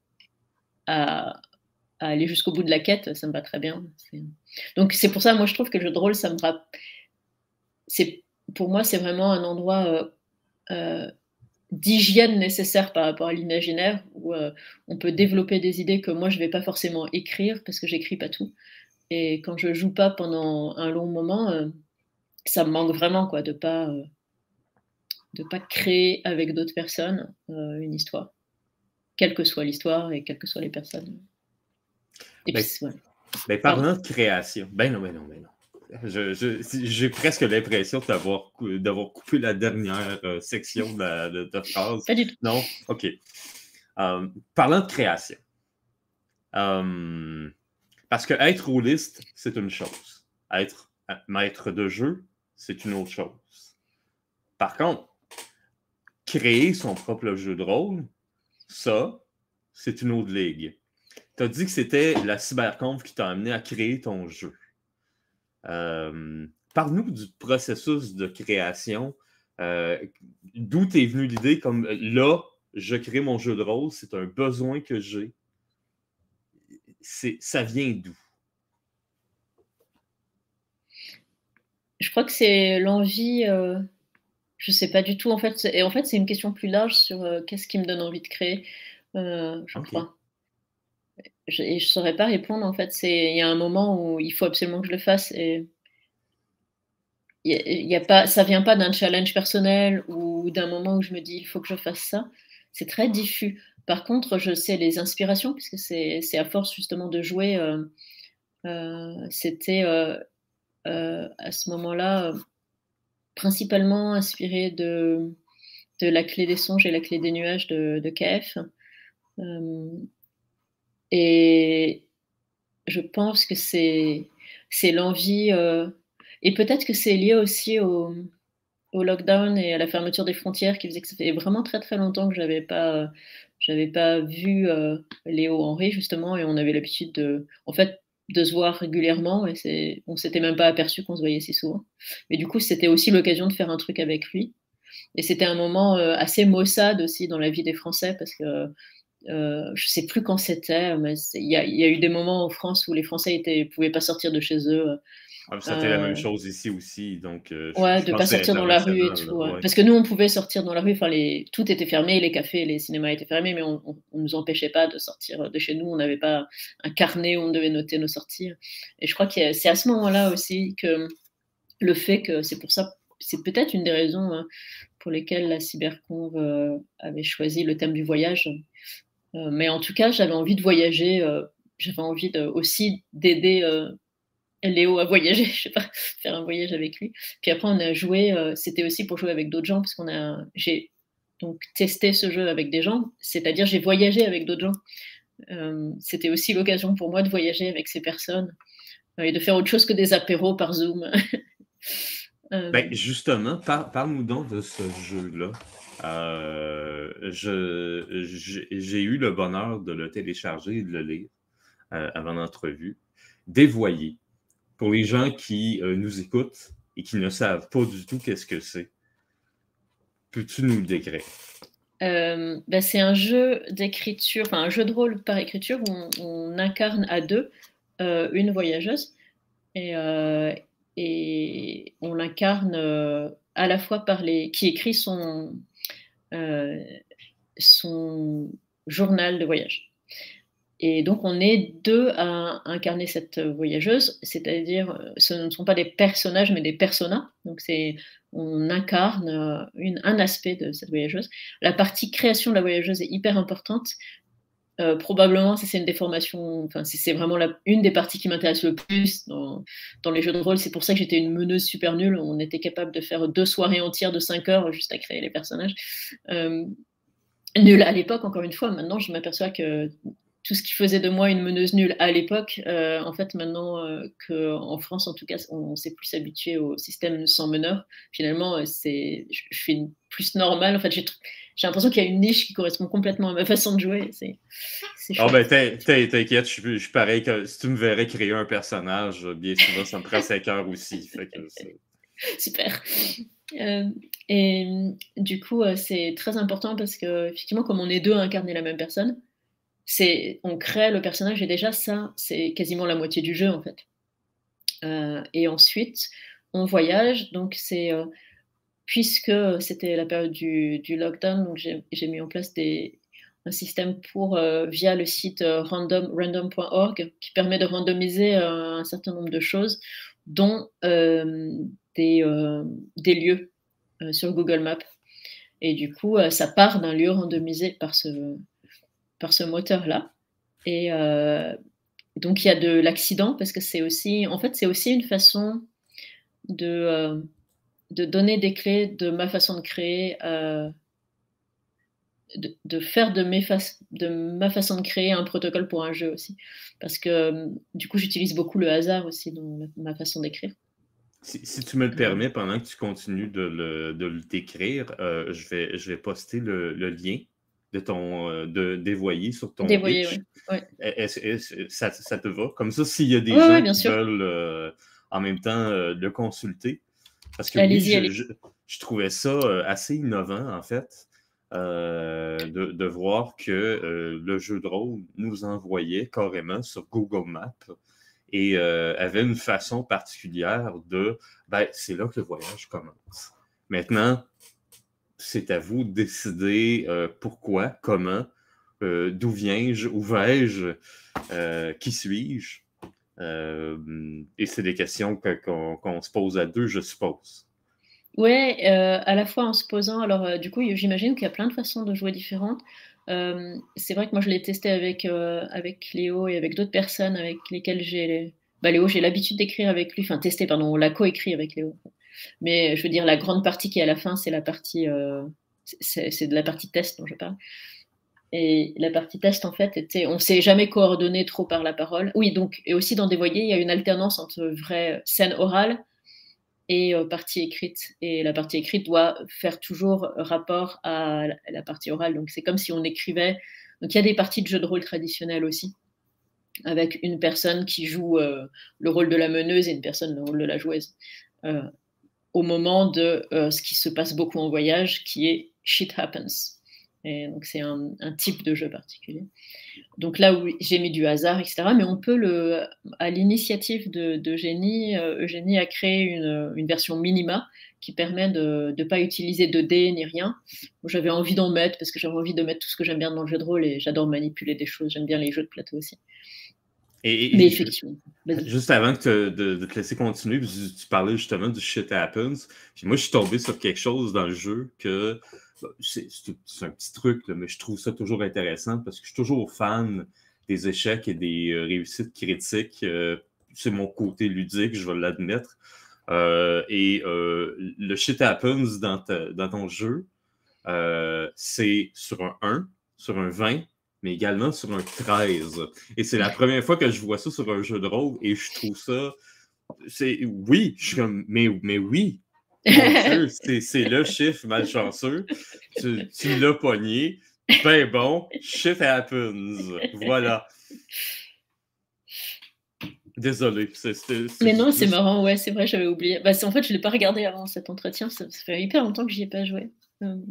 à, à, aller jusqu'au bout de la quête, ça me va très bien. Donc c'est pour ça, moi, je trouve que le jeu de rôle, ça me rappelle. Pour moi, c'est vraiment un endroit euh, euh, d'hygiène nécessaire par rapport à l'imaginaire, où euh, on peut développer des idées que moi je vais pas forcément écrire parce que j'écris pas tout. Et quand je joue pas pendant un long moment, euh, ça me manque vraiment, quoi, de pas euh, de pas créer avec d'autres personnes euh, une histoire, quelle que soit l'histoire et quelles que soient les personnes. Et Ben, puis ouais. ben, parlant de création, ben non, ben non, ben non. Je, je, j'ai presque l'impression d'avoir, d'avoir coupé la dernière euh, section de, la, de ta phrase. Pas du tout. Non? OK. Euh, parlant de création, euh, parce que être rôliste, c'est une chose. Être maître de jeu, c'est une autre chose. Par contre, créer son propre jeu de rôle, ça, c'est une autre ligue. Tu as dit que c'était la cyberconf qui t'a amené à créer ton jeu. Euh, Parle-nous du processus de création. Euh, D'où t'es venue l'idée comme là, je crée mon jeu de rôle, c'est un besoin que j'ai. Ça vient d'où? Je crois que c'est l'envie. Euh, je sais pas du tout en fait. Et en fait, c'est une question plus large sur euh, qu'est-ce qui me donne envie de créer. Euh, je OK. crois. Je, et je saurais pas répondre en fait. C'est il y a un moment où il faut absolument que je le fasse et il y a, il y a pas, ça vient pas d'un challenge personnel ou d'un moment où je me dis il faut que je fasse ça. C'est très diffus. Par contre, je sais les inspirations puisque c'est c'est à force justement de jouer. Euh, euh, c'était euh, euh, à ce moment-là euh, principalement inspiré de de La Clé des songes et La Clé des nuages de, de K F. Euh, et je pense que c'est c'est l'envie euh, et peut-être que c'est lié aussi au, au lockdown et à la fermeture des frontières qui faisait que ça fait vraiment très très longtemps que j'avais pas euh, j'avais pas vu euh, Léo Henry justement et on avait l'habitude de en fait de se voir régulièrement et c'est on s'était même pas aperçu qu'on se voyait si souvent. Mais du coup, c'était aussi l'occasion de faire un truc avec lui et c'était un moment euh, assez maussade aussi dans la vie des Français parce que euh, je sais plus quand c'était, mais il y, y, a eu des moments en France où les Français étaient pouvaient pas sortir de chez eux. C'était la même Euh, chose ici aussi, donc euh, je, ouais, je de pense pas que c'est sortir dans la rue et international. Là, tout. Ouais. ouais. Parce que nous, on pouvait sortir dans la rue. Enfin, les, tout était fermé, les cafés, les cinémas étaient fermés, mais on, on, on nous empêchait pas de sortir de chez nous. On n'avait pas un carnet où on devait noter nos sorties. Et je crois que c'est à ce moment-là aussi que le fait que c'est pour ça, c'est peut-être une des raisons hein, pour lesquelles la cyberconve euh, avait choisi le thème du voyage. Euh, mais en tout cas, j'avais envie de voyager. Euh, j'avais envie de, aussi d'aider euh, Léo à voyager, je sais pas, faire un voyage avec lui. Puis après, on a joué. Euh, c'était aussi pour jouer avec d'autres gens, parce qu'on a, j'ai donc testé ce jeu avec des gens. C'est-à-dire, j'ai voyagé avec d'autres gens. Euh, c'était aussi l'occasion pour moi de voyager avec ces personnes euh, et de faire autre chose que des apéros par Zoom. euh, Ben, justement, par, parle-nous donc de ce jeu-là. Euh, je, j'ai j'ai eu le bonheur de le télécharger et de le lire euh, avant l'entrevue. Dévoyé. Pour les gens qui euh, nous écoutent et qui ne savent pas du tout qu'est-ce que c'est, peux-tu nous le décrire? Euh, bah, c'est un jeu d'écriture, enfin un jeu de rôle par écriture où on, on incarne à deux euh, une voyageuse et, euh, et on l'incarne euh, à la fois par les qui écrit son euh, son journal de voyage. Et donc on est deux à incarner cette voyageuse, c'est-à-dire euh, ce ne sont pas des personnages mais des personas. Donc c'est on incarne euh, une, un aspect de cette voyageuse. La partie création de la voyageuse est hyper importante. Euh, probablement, ça c'est une déformation, enfin c'est vraiment la, une des parties qui m'intéresse le plus dans, dans les jeux de rôle. C'est pour ça que j'étais une meneuse super nulle. On était capable de faire deux soirées entières de cinq heures juste à créer les personnages. Euh, Nulle à l'époque, encore une fois. Maintenant, je m'aperçois que tout ce qui faisait de moi une meneuse nulle à l'époque, euh, en fait, maintenant euh, qu'en France, en tout cas, on s'est plus habitué au système sans meneur. Finalement, euh, c'est, je, je suis une plus normale. En fait, j'ai j'ai l'impression qu'il y a une niche qui correspond complètement à ma façon de jouer. C'est Ah oh ben t'inquiète, je, je suis pareil que si tu me verrais créer un personnage, bien souvent ça me prend cinq heures aussi. Fait que super. Euh, et du coup, euh, c'est très important parce que effectivement, comme on est deux à incarner la même personne, c'est on crée le personnage et déjà ça, c'est quasiment la moitié du jeu en fait. Euh, et ensuite, on voyage, donc c'est euh, puisque c'était la période du, du lockdown, donc j'ai mis en place des, un système pour euh, via le site euh, random random point org qui permet de randomiser euh, un certain nombre de choses, dont euh, des, euh, des lieux euh, sur Google Maps. Et du coup, euh, ça part d'un lieu randomisé par ce, par ce moteur-là. Et euh, donc, il y a de l'accident parce que c'est aussi, en fait, c'est aussi une façon de, euh, de donner des clés de ma façon de créer, euh, de, de, faire de, mes de ma façon de créer un protocole pour un jeu aussi. Parce que du coup, j'utilise beaucoup le hasard aussi dans ma façon d'écrire. Si, si tu me le permets, pendant que tu continues de le, de le décrire, euh, je, vais, je vais poster le, le lien de ton euh, de dévoyer sur ton dévoyer, pitch. Ouais. Ouais. Est-ce, est-ce, ça, ça te va? Comme ça, s'il y a des ouais, gens ouais, bien qui sûr. veulent euh, en même temps euh, le consulter, parce que allez-y, oui, je, allez-y. je, je trouvais ça euh, assez innovant, en fait, euh, de, de voir que euh, le jeu de rôle nous envoyait carrément sur Google Maps et euh, avait une façon particulière de, ben, c'est là que le voyage commence. Maintenant, c'est à vous de décider euh, pourquoi, comment, euh, d'où viens-je, où vais-je, euh, qui suis-je. Euh, et c'est des questions qu'on qu'on se pose à deux, je suppose. Ouais, euh, à la fois en se posant. Alors, euh, du coup, j'imagine qu'il y a plein de façons de jouer différentes. Euh, c'est vrai que moi, je l'ai testé avec, euh, avec Léo et avec d'autres personnes avec lesquelles j'ai. Bah, Léo, j'ai l'habitude d'écrire avec lui. Enfin, testé, pardon, on l'a coécrit avec Léo. Mais je veux dire, la grande partie qui est à la fin, c'est la partie. Euh, c'est de la partie test dont je parle. Et la partie test, en fait, était, on ne s'est jamais coordonné trop par la parole. Oui, donc, et aussi dans Dévoyer, il y a une alternance entre vraie scène orale et euh, partie écrite. Et la partie écrite doit faire toujours rapport à la, à la partie orale. Donc, c'est comme si on écrivait. Donc, il y a des parties de jeux de rôle traditionnels aussi, avec une personne qui joue euh, le rôle de la meneuse et une personne le rôle de la joueuse. Euh, au moment de euh, ce qui se passe beaucoup en voyage, qui est shit happens. Et donc c'est un, un type de jeu particulier. Donc là où j'ai mis du hasard, et cetera. Mais on peut le, à l'initiative de, de Eugénie, euh, Eugénie a créé une, une version minima qui permet de ne pas utiliser de dés ni rien. J'avais envie d'en mettre parce que j'avais envie de mettre tout ce que j'aime bien dans le jeu de rôle et j'adore manipuler des choses. J'aime bien les jeux de plateau aussi. Et, et, Mais et effectivement. Juste avant que te, de, de te laisser continuer, tu, tu parlais justement du shit happens. Puis moi, je suis tombé sur quelque chose dans le jeu que c'est un petit truc, là, mais je trouve ça toujours intéressant parce que je suis toujours fan des échecs et des euh, réussites critiques. Euh, c'est mon côté ludique, je vais l'admettre. Euh, et euh, le shit happens dans, ta, dans ton jeu, euh, c'est sur un un, sur un vingt, mais également sur un treize. Et c'est la première fois que je vois ça sur un jeu de rôle et je trouve ça. C'est, oui, je suis comme, mais, mais oui, Mon Dieu, c'est le chiffre malchanceux. Tu, tu l'as pogné. Ben bon, shit happens. Voilà. Désolé. C est, c est, c est Mais non, c'est juste... marrant, ouais, c'est vrai, j'avais oublié. Bah, en fait, je ne l'ai pas regardé avant cet entretien, ça, ça fait hyper longtemps que j'y ai pas joué. Hum.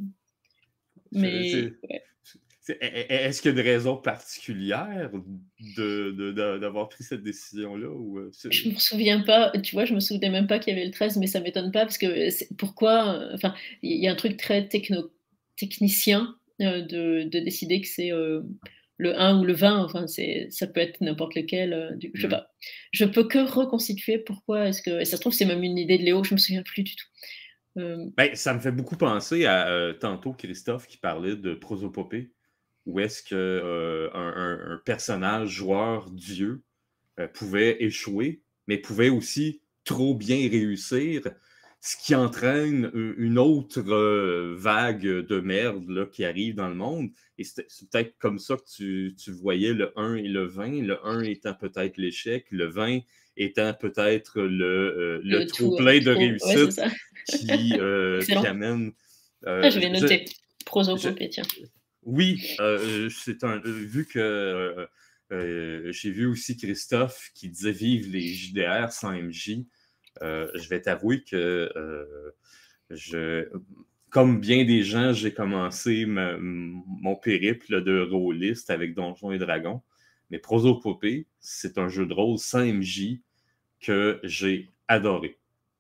Mais ouais. Est-ce qu'il y a une raison particulière de, de, de, d'avoir pris cette décision-là? Ou je ne me souviens pas, tu vois, je me souvenais même pas qu'il y avait le treize, mais ça m'étonne pas parce que pourquoi, enfin, il y a un truc très techno, technicien euh, de, de décider que c'est euh, le un ou le vingt, enfin, ça peut être n'importe lequel. Euh, du, je sais pas. Je peux que reconstituer pourquoi est-ce que, et ça se trouve, c'est même une idée de Léo, je me souviens plus du tout. Euh... Ben, ça me fait beaucoup penser à euh, tantôt Christophe qui parlait de prosopopée, où est-ce qu'un euh, un, un personnage joueur dieu euh, pouvait échouer, mais pouvait aussi trop bien réussir, ce qui entraîne une autre euh, vague de merde là, qui arrive dans le monde. Et c'est peut-être comme ça que tu, tu voyais le un et le vingt, le un étant peut-être l'échec, le vingt étant peut-être le, euh, le, le trop-plein de réussite ouais, qui, euh, qui amène... Euh, ah, je vais noter. Prosopopée, tiens. Oui, euh, c'est un... Vu que... Euh, Euh, j'ai vu aussi Christophe qui disait vive les J D R sans M J. Euh, je vais t'avouer que euh, je, comme bien des gens, j'ai commencé ma, mon périple de rôliste avec Donjons et Dragons. Mais Prosopopée, c'est un jeu de rôle sans M J que j'ai adoré.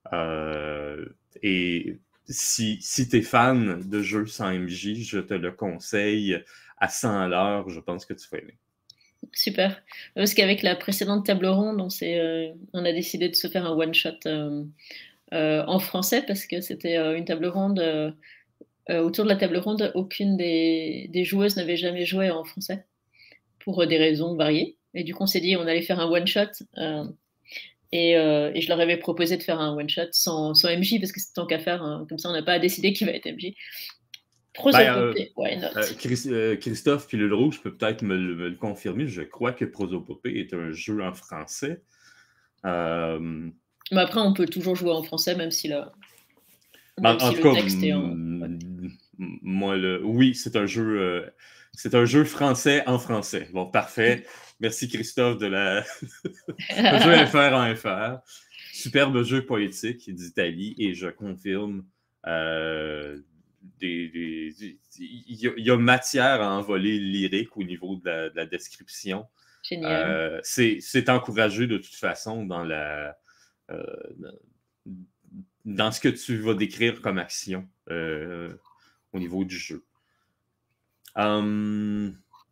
Euh, et si, si tu es fan de jeux sans M J, je te le conseille à cent à l'heure. Je pense que tu vas aimer. Super. Parce qu'avec la précédente table ronde, on, euh, on a décidé de se faire un one-shot euh, euh, en français parce que c'était euh, une table ronde. Euh, autour de la table ronde, aucune des, des joueuses n'avait jamais joué en français pour euh, des raisons variées. Et du coup, on s'est dit on allait faire un one-shot. Euh, et, euh, et je leur avais proposé de faire un one-shot sans, sans M J parce que c'est tant qu'à faire. Hein, comme ça, on n'a pas à décider qui va être M J. Prosopopée, ben, euh, why not? Euh, Christ, euh, Christophe Pilule Rouge peut peut-être me, me, le confirmer. Je crois que Prosopopée est un jeu en français. Euh... Mais après, on peut toujours jouer en français, même si, la... ben, même en si tout le cas, texte est en... moi, le... oui, c'est un jeu... Euh... C'est un jeu français en français. Bon, parfait. Merci Christophe de la... le jeu F R en F R. Superbe jeu poétique d'Italie et je confirme... Euh... Des, des, des, il y a matière à envoler lyrique au niveau de la, de la description. Génial. Euh, c'est encouragé de toute façon dans la euh, dans ce que tu vas décrire comme action euh, au niveau du jeu. Um,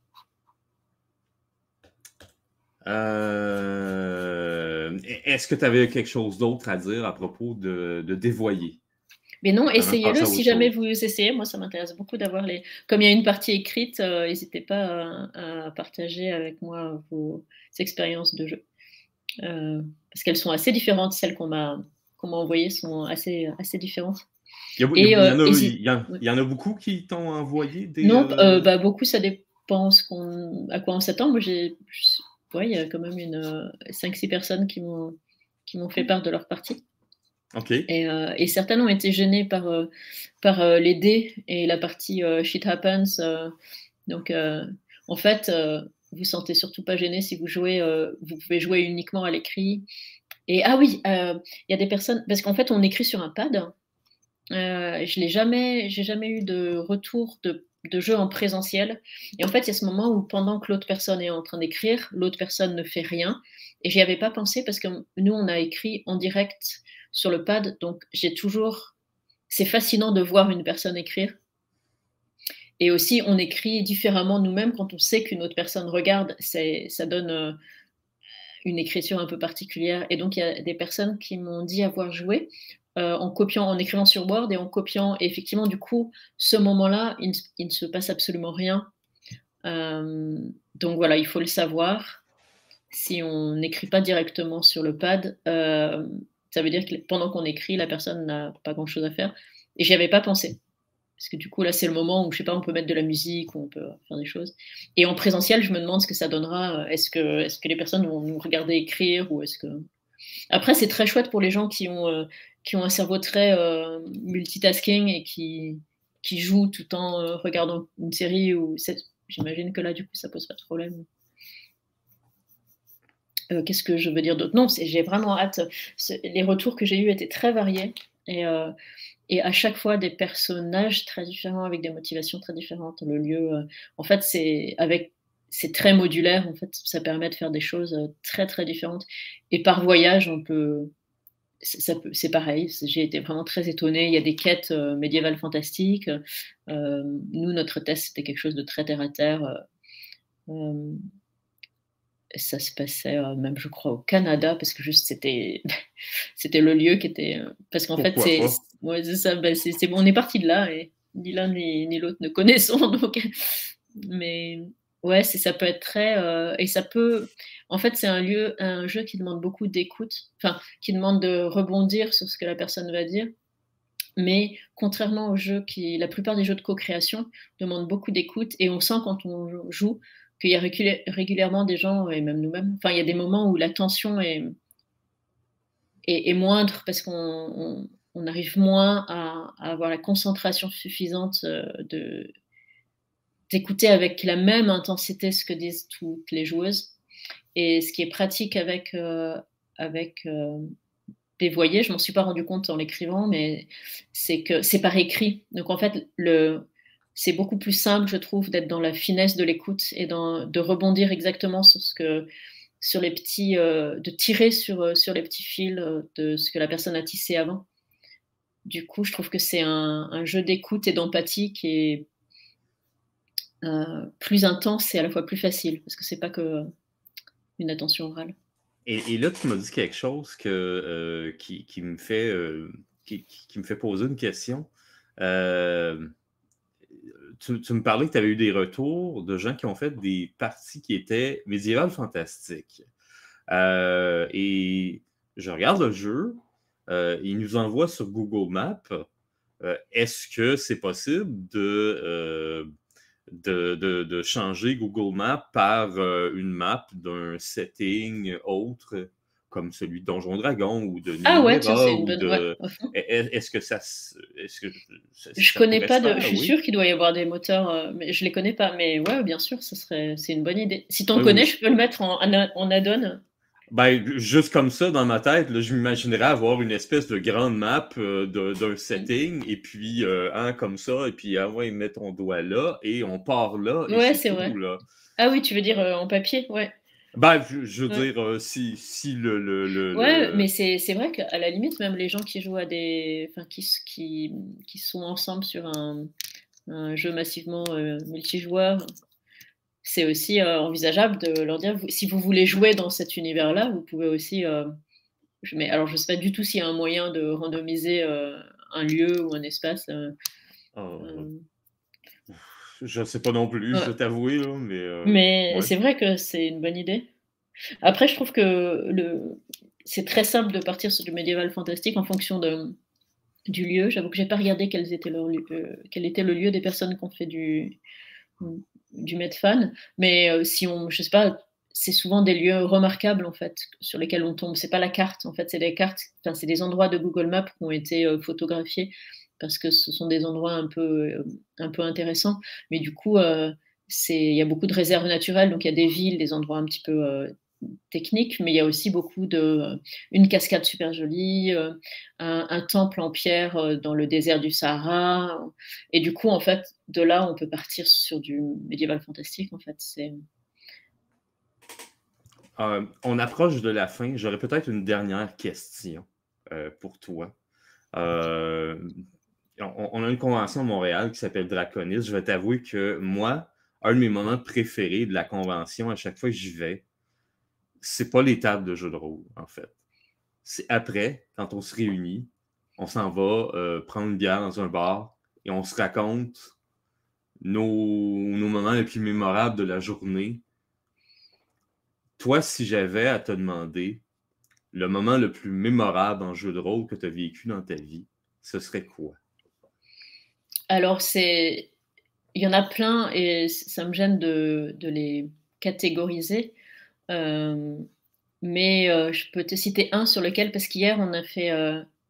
euh, Est-ce que tu avais quelque chose d'autre à dire à propos de, de dévoyer? Mais non, essayez-le si jamais vous essayez. Moi, ça m'intéresse beaucoup d'avoir les... Comme il y a une partie écrite, euh, n'hésitez pas à, à partager avec moi vos expériences de jeu. Euh, parce qu'elles sont assez différentes. Celles qu'on m'a qu'on m'a envoyées sont assez, assez différentes. Il y, a, Et, il, y a, euh, il, y a, il y en a beaucoup qui t'ont envoyé des... Non, euh, bah, beaucoup, ça dépend ce qu'on, à quoi on s'attend. Moi, j'ai... Ouais, il y a quand même une cinq six personnes qui m'ont qui m'ont fait part de leur partie. Okay. Et, euh, et certaines ont été gênées par, euh, par euh, les dés et la partie euh, shit happens. Euh, donc, euh, en fait, euh, vous sentez surtout pas gêné si vous jouez. Euh, vous pouvez jouer uniquement à l'écrit. Et ah oui, il euh, y a des personnes parce qu'en fait, on écrit sur un pad. Euh, je n'ai jamais, j'ai jamais eu de retour de, de jeu en présentiel. Et en fait, il y a ce moment où pendant que l'autre personne est en train d'écrire, l'autre personne ne fait rien. Et j'y avais pas pensé parce que nous, on a écrit en direct sur le pad. Donc, j'ai toujours... C'est fascinant de voir une personne écrire. Et aussi, on écrit différemment nous-mêmes quand on sait qu'une autre personne regarde. Ça donne euh, une écriture un peu particulière. Et donc, il y a des personnes qui m'ont dit avoir joué euh, en copiant, en écrivant sur Word et en copiant. Et effectivement, du coup, ce moment-là, il, il ne se passe absolument rien. Euh, donc voilà, il faut le savoir. Si on n'écrit pas directement sur le pad, euh, ça veut dire que pendant qu'on écrit, la personne n'a pas grand-chose à faire. Et j'y avais pas pensé. Parce que du coup, là, c'est le moment où, je sais pas, on peut mettre de la musique, ou on peut faire des choses. Et en présentiel, je me demande ce que ça donnera. Est-ce que, est-ce que les personnes vont nous regarder écrire ou est-ce que... Après, c'est très chouette pour les gens qui ont, euh, qui ont un cerveau très euh, multitasking et qui, qui jouent tout en euh, regardant une série. Ou j'imagine que là, du coup, ça pose pas de problème. Euh, Qu'est-ce que je veux dire d'autre? Non, j'ai vraiment hâte. Les retours que j'ai eus étaient très variés. Et, euh, et à chaque fois, des personnages très différents, avec des motivations très différentes. Le lieu, euh, en fait, c'est avec c'est très modulaire. En fait, ça permet de faire des choses très, très différentes. Et par voyage, on peut... C'est pareil, j'ai été vraiment très étonnée. Il y a des quêtes euh, médiévales fantastiques. Euh, nous, notre test, c'était quelque chose de très terre-à-terre. Euh, ça se passait euh, même, je crois, au Canada, parce que juste c'était c'était le lieu qui était... Parce qu'en fait, c'est ouais, ça, bah, c'est bon, on est parti de là, et ni l'un ni, ni l'autre ne connaissons. Donc... Mais ouais, ça peut être très... Euh, et ça peut... En fait, c'est un lieu, un jeu qui demande beaucoup d'écoute, enfin, qui demande de rebondir sur ce que la personne va dire. Mais contrairement aux jeux qui... La plupart des jeux de co-création demandent beaucoup d'écoute, et on sent quand on joue qu'il y a régulièrement des gens, et même nous-mêmes, enfin, il y a des moments où la tension est, est, est moindre, parce qu'on on, on arrive moins à, à avoir la concentration suffisante de d'écouter avec la même intensité ce que disent toutes les joueuses. Et ce qui est pratique avec, euh, avec euh, des voyers, je m'en suis pas rendu compte en l'écrivant, mais c'est que c'est par écrit. Donc en fait, le, c'est beaucoup plus simple, je trouve, d'être dans la finesse de l'écoute et dans, de rebondir exactement sur ce que, sur les petits, euh, de tirer sur, sur les petits fils de ce que la personne a tissé avant. Du coup, je trouve que c'est un, un jeu d'écoute et d'empathie qui est Euh, plus intense et à la fois plus facile, parce que c'est pas que une attention orale. Et, et là, tu m'as dit quelque chose que, euh, qui, qui, me fait, euh, qui, qui, me fait poser une question. Euh, tu, tu me parlais que tu avais eu des retours de gens qui ont fait des parties qui étaient médiévales fantastiques. Euh, et je regarde le jeu, euh, il nous envoie sur Google Maps. Euh, Est-ce que c'est possible de... Euh, De, de, de changer Google Maps par euh, une map d'un setting autre, comme celui de Donjon Dragon ou de Ah ouais, tiens, c'est Numenera, une ou bonne... Ouais, de... Est-ce que ça... Est-ce que ça, je ça connais pourrait pas se de... faire, Je suis oui? sûre qu'il doit y avoir des moteurs, euh, mais je les connais pas. Mais ouais, bien sûr, ça serait... c'est une bonne idée. Si t'en Oui, connais, oui. je peux le mettre en, en add-on. Ben, juste comme ça, dans ma tête, là, je m'imaginerais avoir une espèce de grande map euh, d'un setting, et puis, euh, hein, comme ça, et puis, ah ouais, mets ton doigt là, et on part là, et Ouais, c'est c'est tout, vrai. là. Ah oui, tu veux dire euh, en papier, ouais. Ben, je, je veux Ouais. dire, euh, si, si le... le, le, Ouais, le... mais c'est vrai qu'à la limite, même les gens qui jouent à des... Enfin, qui, qui, qui sont ensemble sur un, un jeu massivement euh, multijoueur, c'est aussi euh, envisageable de leur dire, vous, si vous voulez jouer dans cet univers-là, vous pouvez aussi... Euh, je, mais, alors, je ne sais pas du tout s'il y a un moyen de randomiser euh, un lieu ou un espace. Euh, Oh, euh, je sais pas non plus, ouais. je dois t'avouer, là, mais... Euh, Mais ouais. c'est vrai que c'est une bonne idée. Après, je trouve que le... c'est très simple de partir sur du médiéval fantastique en fonction de, du lieu. J'avoue que j'ai pas regardé quels étaient leurs lieux, euh, quel était le lieu des personnes qui ont fait du, du Medfan. Mais euh, si on, je sais pas, c'est souvent des lieux remarquables en fait sur lesquels on tombe. C'est pas la carte en fait, c'est des cartes. Enfin, c'est des endroits de Google Maps qui ont été euh, photographiés parce que ce sont des endroits un peu, euh, un peu intéressants. Mais du coup, euh, c'est, il y a beaucoup de réserves naturelles, donc il y a des villes, des endroits un petit peu euh, techniques, mais il y a aussi beaucoup de, euh, une cascade super jolie, euh, un, un temple en pierre euh, dans le désert du Sahara. Et du coup, en fait, de là, on peut partir sur du médiéval fantastique. En fait, c'est Euh, on approche de la fin. J'aurais peut-être une dernière question euh, pour toi. Euh, on, on a une convention à Montréal qui s'appelle Draconis. Je vais t'avouer que moi, un de mes moments préférés de la convention, à chaque fois que j'y vais, c'est pas les tables de jeux de rôle, en fait. C'est après, quand on se réunit, on s'en va euh, prendre une bière dans un bar et on se raconte nos, nos moments les plus mémorables de la journée. Toi, si j'avais à te demander le moment le plus mémorable en jeu de rôle que tu as vécu dans ta vie, ce serait quoi? Alors, c'est... il y en a plein et ça me gêne de, de les catégoriser. Euh, mais euh, je peux te citer un sur lequel, parce qu'hier, on a fait... Euh,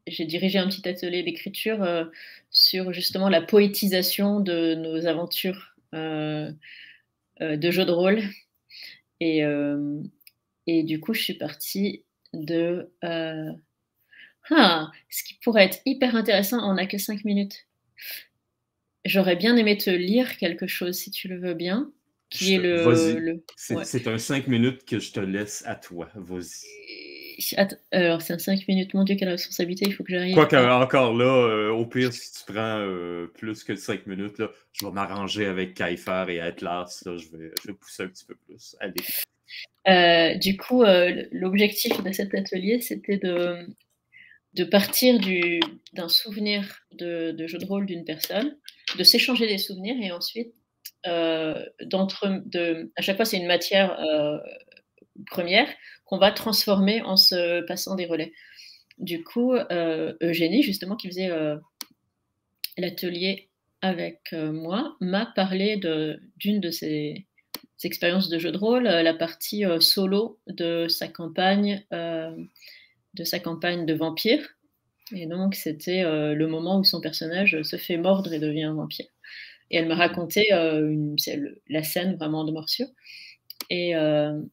j'ai dirigé un petit atelier d'écriture, heu, sur justement la poétisation de nos aventures, heu heu, de jeux de rôle et hem et du coup, je suis partie de, heu ah! Ce qui pourrait être hyper intéressant, on n'a que cinq minutes. J'aurais bien aimé te lire quelque chose si tu le veux bien, qui est Je le vas-y. le C'est ouais. c'est un cinq minutes que je te laisse à toi. Vas-y. Et att alors c'est un cinq minutes, mon Dieu, quelle responsabilité, il faut que j'arrive Quoique, à encore là, heu, au pire, si tu prends, heu, plus que cinq minutes, là, je vais m'arranger avec Kaifer et Atlas, là, je vais je vais pousser un petit peu plus. Allez. heu, du coup, heu, l'objectif de cet atelier, c'était de de partir du d'un souvenir de de jeu de rôle d'une personne, de s'échanger des souvenirs et ensuite, heu, d'entre de à chaque fois, c'est une matière, heu, première qu'on va transformer en se passant des relais. Du coup, heu, Eugénie, justement, qui faisait, heu, l'atelier avec, heu, moi, m'a parlé de d'une de ses expériences de jeu de rôle, heu, la partie, heu, solo de sa campagne, heu, de sa campagne de vampire et donc c'était, heu, le moment où son personnage, se fait mordre et devient un vampire et elle m'a raconté, heu, une c'est le la scène vraiment de morsure et hem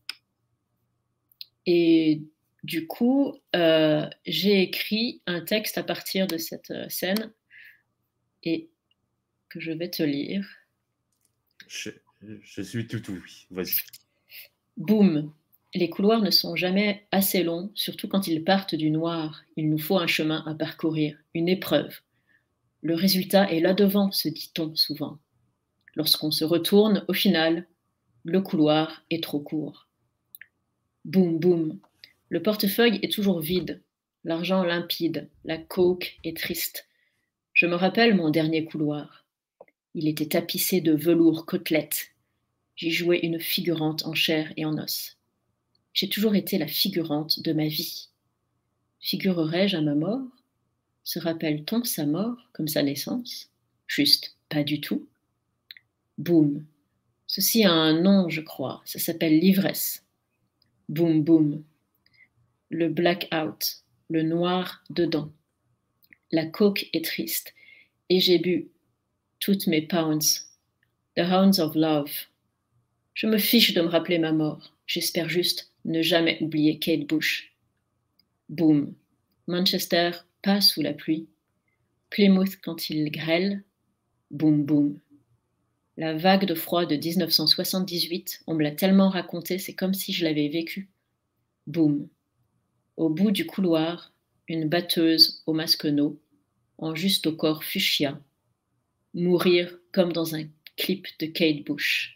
et du coup, heu, j'ai écrit un texte à partir de cette, heu, scène et que je vais te lire. Je je suis tout ouïe. Vas-y. Boum! Les couloirs ne sont jamais assez longs, surtout quand ils partent du noir. Il nous faut un chemin à parcourir, une épreuve. Le résultat est là devant, se dit-on souvent. Lorsqu'on se retourne, au final, le couloir est trop court. Boum, boum. Le portefeuille est toujours vide, l'argent limpide, la coke est triste. Je me rappelle mon dernier couloir. Il était tapissé de velours côtelette. J'y jouais une figurante en chair et en os. J'ai toujours été la figurante de ma vie. Figurerai-je à ma mort? Se rappelle-t-on sa mort comme sa naissance? Juste, pas du tout. Boum. Ceci a un nom, je crois. Ça s'appelle l'ivresse. Boum, boum. Le blackout. Le noir dedans. La coke est triste. Et j'ai bu toutes mes pounds. The hounds of love. Je me fiche de me rappeler ma mort. J'espère juste ne jamais oublier Kate Bush. Boum. Manchester passe sous la pluie. Plymouth quand il grêle. Boum, boum. La vague de froid de dix-neuf cent soixante-dix-huit, on me l'a tellement raconté, c'est comme si je l'avais vécu. Boum. Au bout du couloir, une batteuse au masque no, en juste au corps fuchsia. Mourir comme dans un clip de Kate Bush.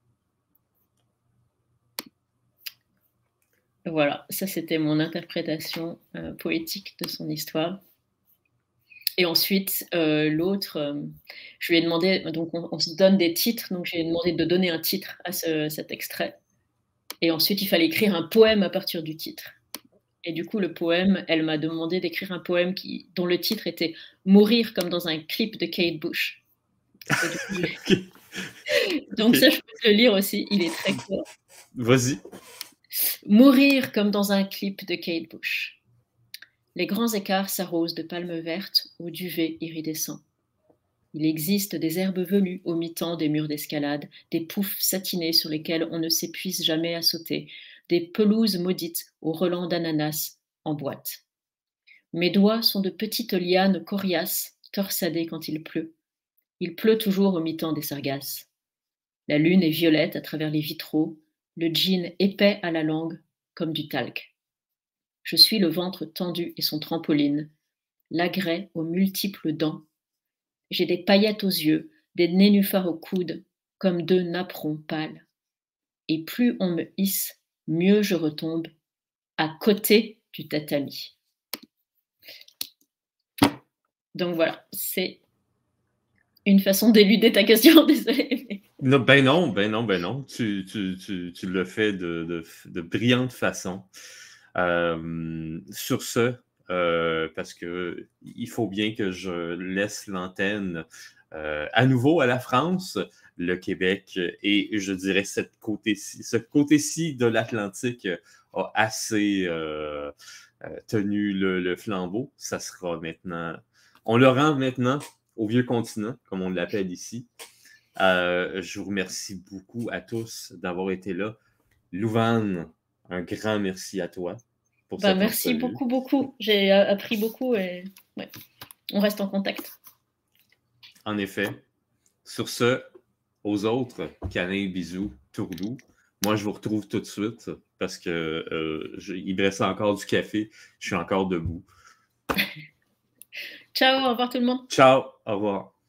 Voilà, ça c'était mon interprétation euh, poétique de son histoire. Et ensuite, euh, l'autre, euh, je lui ai demandé, donc on, on, se donne des titres, donc je lui ai demandé de donner un titre à ce, cet extrait. Et ensuite, il fallait écrire un poème à partir du titre. Et du coup, le poème, elle m'a demandé d'écrire un poème qui, dont le titre était Mourir comme dans un clip de Kate Bush. Et du coup, okay. donc okay. Ça, je peux te le lire aussi, il est très court. Vas-y. Mourir comme dans un clip de Kate Bush. Les grands écarts s'arrosent de palmes vertes au duvet iridescent. Il existe des herbes velues au mi-temps des murs d'escalade, des poufs satinés sur lesquels on ne s'épuise jamais à sauter, des pelouses maudites aux relents d'ananas en boîte. Mes doigts sont de petites lianes coriaces, torsadées quand il pleut. Il pleut toujours au mi-temps des sargasses. La lune est violette à travers les vitraux, le jean épais à la langue, comme du talc. Je suis le ventre tendu et son trampoline, l'agret aux multiples dents. J'ai des paillettes aux yeux, des nénuphars aux coudes, comme deux napperons pâles. Et plus on me hisse, mieux je retombe, à côté du tatami. Donc voilà, c'est une façon d'éluder ta question, désolée. Non, ben non, ben non, ben non. Tu, tu, tu, tu le fais de, de, de brillante façon. Euh, sur ce, euh, parce que il faut bien que je laisse l'antenne euh, à nouveau à la France, le Québec et je dirais cette côté-ci, ce côté-ci de l'Atlantique a assez, euh, euh, tenu le, le flambeau. Ça sera maintenant... On le rend maintenant au Vieux Continent, comme on l'appelle ici. Euh, je vous remercie beaucoup à tous d'avoir été là. Louvain, un grand merci à toi pour Ben, cette merci entrevue. beaucoup, beaucoup. J'ai appris beaucoup et ouais, on reste en contact. En effet. Sur ce, aux autres, câlins, bisous, tourlou. Moi, je vous retrouve tout de suite parce que euh, je, il me reste encore du café. Je suis encore debout. Ciao, au revoir tout le monde. Ciao, au revoir.